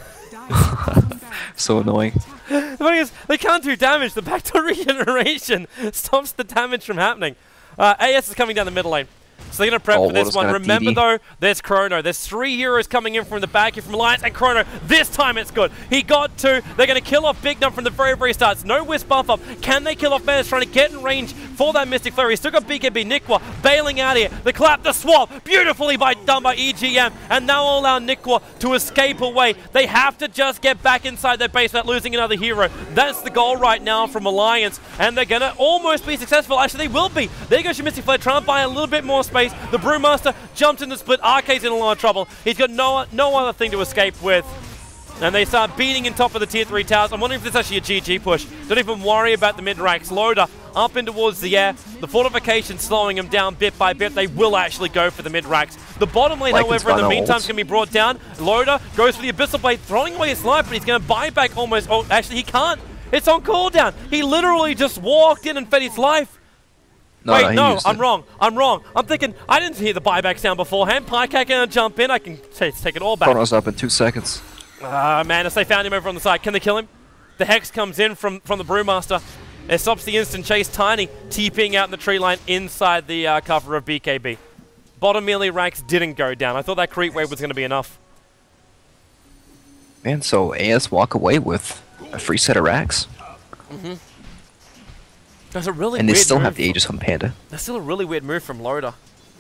So annoying. The thing is, they can't do damage. The backdoor regeneration stops the damage from happening. Uh, A S is coming down the middle lane. So they're going to prep Oh, for this Water's one. gonna have Remember D D. though, there's Chrono. There's three heroes coming in from the back here from Alliance, and Chrono, this time it's good. He got two. They're going to kill off Big Num from the very, very start. No Wisp buff up. Can they kill off Manus trying to get in range for that Mystic Flare? He's still got B K B Nikwa bailing out here. The clap, the swap, beautifully by done by E G M, and now allow Nikwa to escape away. They have to just get back inside their base without losing another hero. That's the goal right now from Alliance, and they're going to almost be successful. Actually, they will be. There goes your Mystic Flare, trying to buy a little bit more space. The Brewmaster jumped in the split. Arcade's in a lot of trouble. He's got no no other thing to escape with. And they start beating in top of the tier three towers. I'm wondering if this is actually a G G push. Don't even worry about the mid-ranks. Loda up in towards the air. The fortification slowing them down bit by bit. They will actually go for the mid-ranks. The bottom lane, Like however, in the it's meantime, ult. is going to be brought down. Loda goes for the Abyssal Blade, throwing away his life, but he's going to buy back almost. Oh, actually, he can't. It's on cooldown. He literally just walked in and fed his life. No, Wait, he no, used I'm it. wrong. I'm wrong. I'm thinking, I didn't hear the buyback sound beforehand. Pycat going to jump in. I can t take it all back. Chrono's up in two seconds. Ah, man, as they found him over on the side. Can they kill him? The Hex comes in from, from the Brewmaster. It stops the instant chase. Tiny TPing out in the tree line inside the uh, cover of B K B. Bottom melee ranks didn't go down. I thought that creep wave was going to be enough. Man, so A S walk away with a free set of racks. Mm-hmm. That's a really And they weird still move have the from- Aegis on Panda. That's still a really weird move from Loda.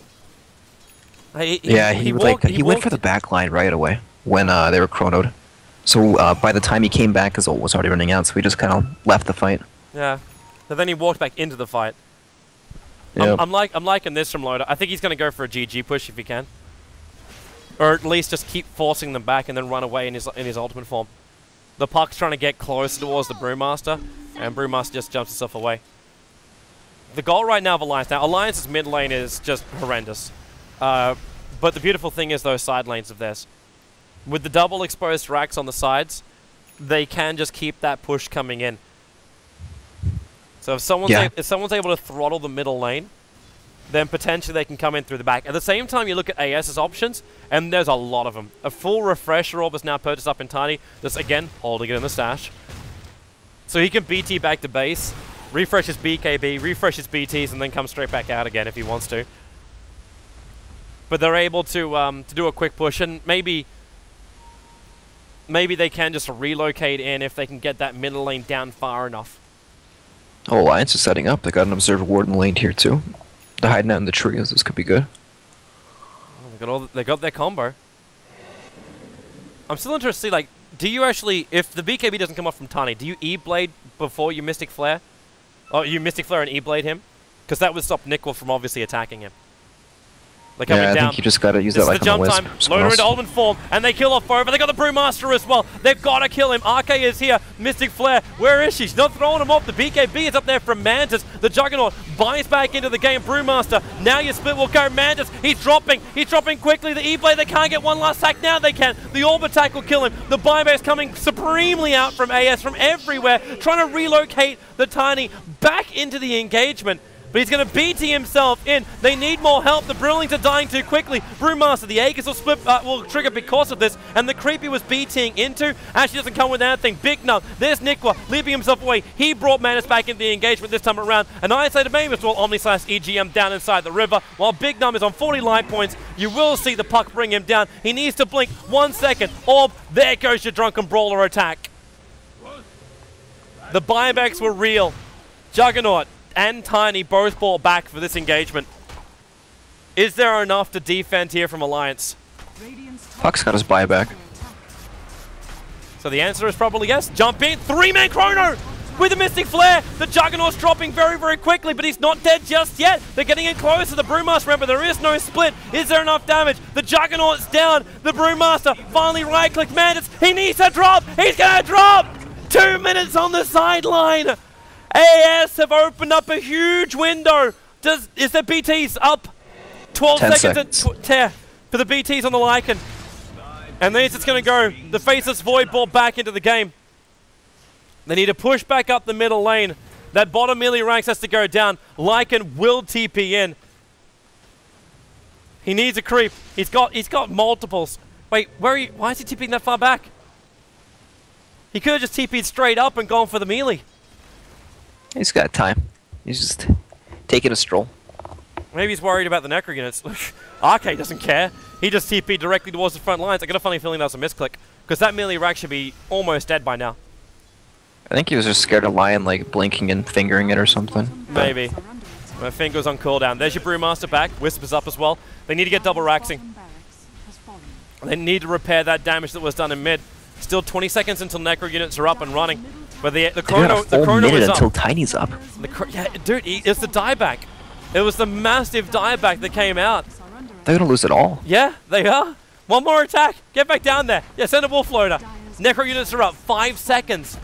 He, Yeah, he, would walked- like he, went for the back line right away when uh, they were chronoed. So uh, by the time he came back, his ult was already running out, so he just kind of left the fight. Yeah. But then he walked back into the fight. Yep. I'm, I'm like I'm liking this from Loda. I think he's going to go for a G G push if he can, or at least just keep forcing them back and then run away in his in his ultimate form. The puck's trying to get closer towards the Brewmaster, and Brewmaster just jumps himself away. The goal right now of Alliance. Now Alliance's mid lane is just horrendous, uh, but the beautiful thing is those side lanes of theirs. With the double exposed racks on the sides, they can just keep that push coming in. So if someone's, Yeah. a if someone's able to throttle the middle lane, then potentially they can come in through the back. At the same time, you look at AS's options, and there's a lot of them. A full Refresher Orb is now purchased up in Tiny, just again, holding it in the stash. So he can B T back to base, refresh his B K B, refresh his B Ts, and then come straight back out again if he wants to. But they're able to, um, to do a quick push, and maybe... Maybe they can just relocate in if they can get that middle lane down far enough. Oh, Alliance is setting up. They got an Observer Ward in the lane here too. They're hiding out in the trees. This could be good. Oh, they got all. They got their combo. I'm still interested to see, like, do you actually, if the B K B doesn't come off from Tani, do you E-Blade before you Mystic Flare? Oh, you Mystic Flare and E-Blade him? Because that would stop Nickel from obviously attacking him. They're coming Yeah, I down. think you just gotta use This that is like the on the jump Wisp. time. Someone Loader else. into ultimate form, and they kill off Forever. They got the Brewmaster as well. They've got to kill him. R K is here. Mystic Flare. Where is she? She's not throwing him off. The B K B is up there from Mantis. The Juggernaut buys back into the game. Brewmaster. Now your split will go. Mantis. He's dropping. He's dropping quickly. The E-Blade. They can't get one last sack. Now they can. The Orb attack will kill him. The buyback's coming supremely out from A S from everywhere, trying to relocate the Tiny back into the engagement. But he's going to B T himself in. They need more help. The Brewlings are dying too quickly. Brewmaster, the Aegis will split, uh, will trigger because of this. And the creep he was BTing into actually doesn't come with anything. Big Nub. There's Nikwa leaving himself away. He brought Manus back into the engagement this time around. And Isolated Mammoth will Omni slash E G M down inside the river. While Big Nub is on forty life points, you will see the puck bring him down. He needs to blink one second. Orb, there goes your Drunken Brawler attack. The buybacks were real. Juggernaut and Tiny both brought back for this engagement. Is there enough to defend here from Alliance? Puck's got his buyback. So the answer is probably yes. Jump in, three-man chrono with the Mystic Flare. The Juggernaut's dropping very, very quickly, but he's not dead just yet. They're getting in close to the Brewmaster. Remember, there is no split. Is there enough damage? The Juggernaut's down. The Brewmaster finally right-click Mantis. He needs to drop. He's gonna drop. Two minutes on the sideline. A S have opened up a huge window. Does is there B Ts up? twelve Ten seconds, seconds. At tear for the B Ts on the Lycan. And then it's just going to go. The Faceless Void ball back into the game. They need to push back up the middle lane. That bottom melee ranks has to go down. Lycan will T P in. He needs a creep. He's got he's got multiples. Wait, where are you? Why is he TPing that far back? He could have just T P'd straight up and gone for the melee. He's got time. He's just taking a stroll. Maybe he's worried about the Necro units. R K doesn't care. He just T P'd directly towards the front lines. I got a funny feeling that was a misclick. Because that melee rack should be almost dead by now. I think he was just scared of Lion, like, blinking and fingering it or something. Maybe. My finger's on cooldown. There's your Brewmaster back. Wisp is up as well. They need to get double raxing. They need to repair that damage that was done in mid. Still twenty seconds until Necro units are up and running. But the, the They got chrono, a the full chrono minute is until up. Tiny's up. The cr yeah, dude, he, it's the dieback. It was the massive dieback that came out. They're gonna lose it all. Yeah, they are. One more attack. Get back down there. Yeah, send a Wolf Loader. Necro units are up five seconds.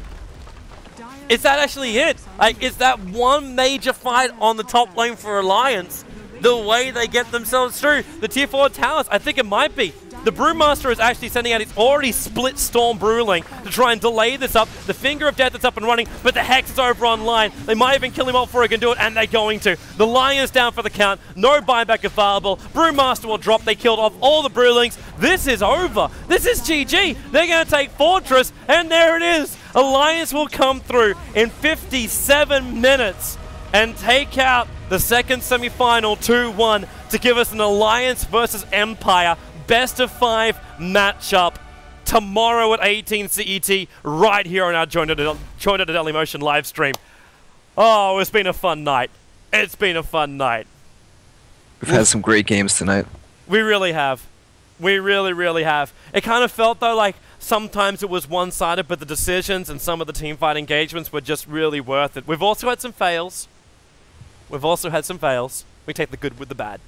Is that actually it? Like, is that one major fight on the top lane for Alliance the way they get themselves through? The tier four towers, I think it might be. The Brewmaster is actually sending out his already split Storm Brewling to try and delay this up. The Finger of Death is up and running, but the Hex is over online. They might even kill him off before he can do it, and they're going to. The Lion is down for the count. No buyback available. Brewmaster will drop. They killed off all the Brewlings. This is over. This is G G. They're going to take Fortress, and there it is. Alliance will come through in fifty-seven minutes and take out the second semi-final two one to give us an Alliance versus Empire best of five matchup tomorrow at eighteen C E T right here on our Joined at Dailymotion live stream. Oh, it's been a fun night. It's been a fun night. We've had some great games tonight. We really have. We really, really have. It kind of felt, though, like sometimes it was one-sided, but the decisions and some of the teamfight engagements were just really worth it. We've also had some fails. We've also had some fails. We take the good with the bad.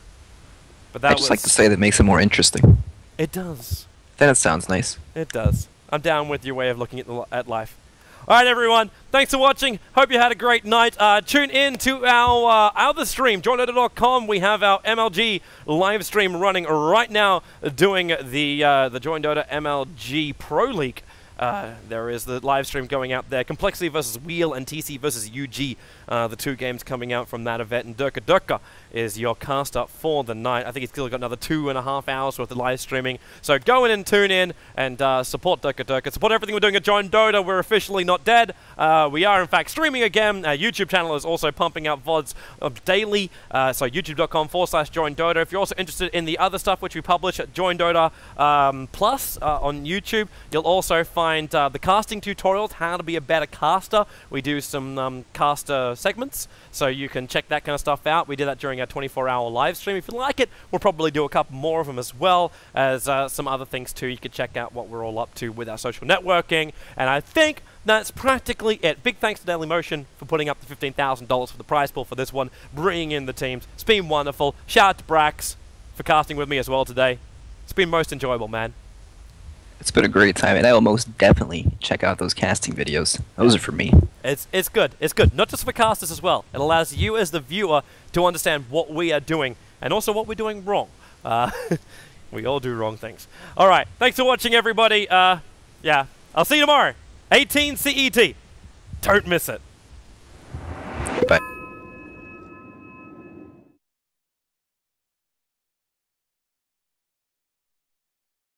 But that I just was like to say that makes it more interesting. It does. Then it sounds nice. It does. I'm down with your way of looking at, the, at life. All right, everyone. Thanks for watching. Hope you had a great night. Uh, tune in to our uh, other stream, join dota dot com. We have our M L G live stream running right now, doing the uh, the Join Dota M L G Pro League. Uh, there is the live stream going out there. Complexity versus Wheel and T C versus U G. Uh, the two games coming out from that event. And Durka Durka is your caster for the night. I think he's still got another two and a half hours worth of live streaming. So go in and tune in and uh, support Durka Durka. Support everything we're doing at Join Dota. We're officially not dead. Uh, we are, in fact, streaming again. Our YouTube channel is also pumping out V O Ds of daily. Uh, so youtube dot com forward slash Join Dota. If you're also interested in the other stuff which we publish at Join Dota um, Plus uh, on YouTube, you'll also find uh, the casting tutorials, how to be a better caster. We do some um, caster segments, so you can check that kind of stuff out. We did that during our twenty-four hour live stream. If you like it, we'll probably do a couple more of them as well as uh, some other things too. You can check out what we're all up to with our social networking, and I think that's practically it. Big thanks to Dailymotion for putting up the fifteen thousand dollars for the prize pool for this one, bringing in the teams. It's been wonderful. Shout out to Brax for casting with me as well today. It's been most enjoyable, man. It's been a great time, and I will most definitely check out those casting videos. Those are for me. It's it's good. It's good. Not just for casters as well. It allows you as the viewer to understand what we are doing and also what we're doing wrong. Uh, we all do wrong things. All right. Thanks for watching, everybody. Uh, yeah. I'll see you tomorrow. eighteen C E T. Don't miss it.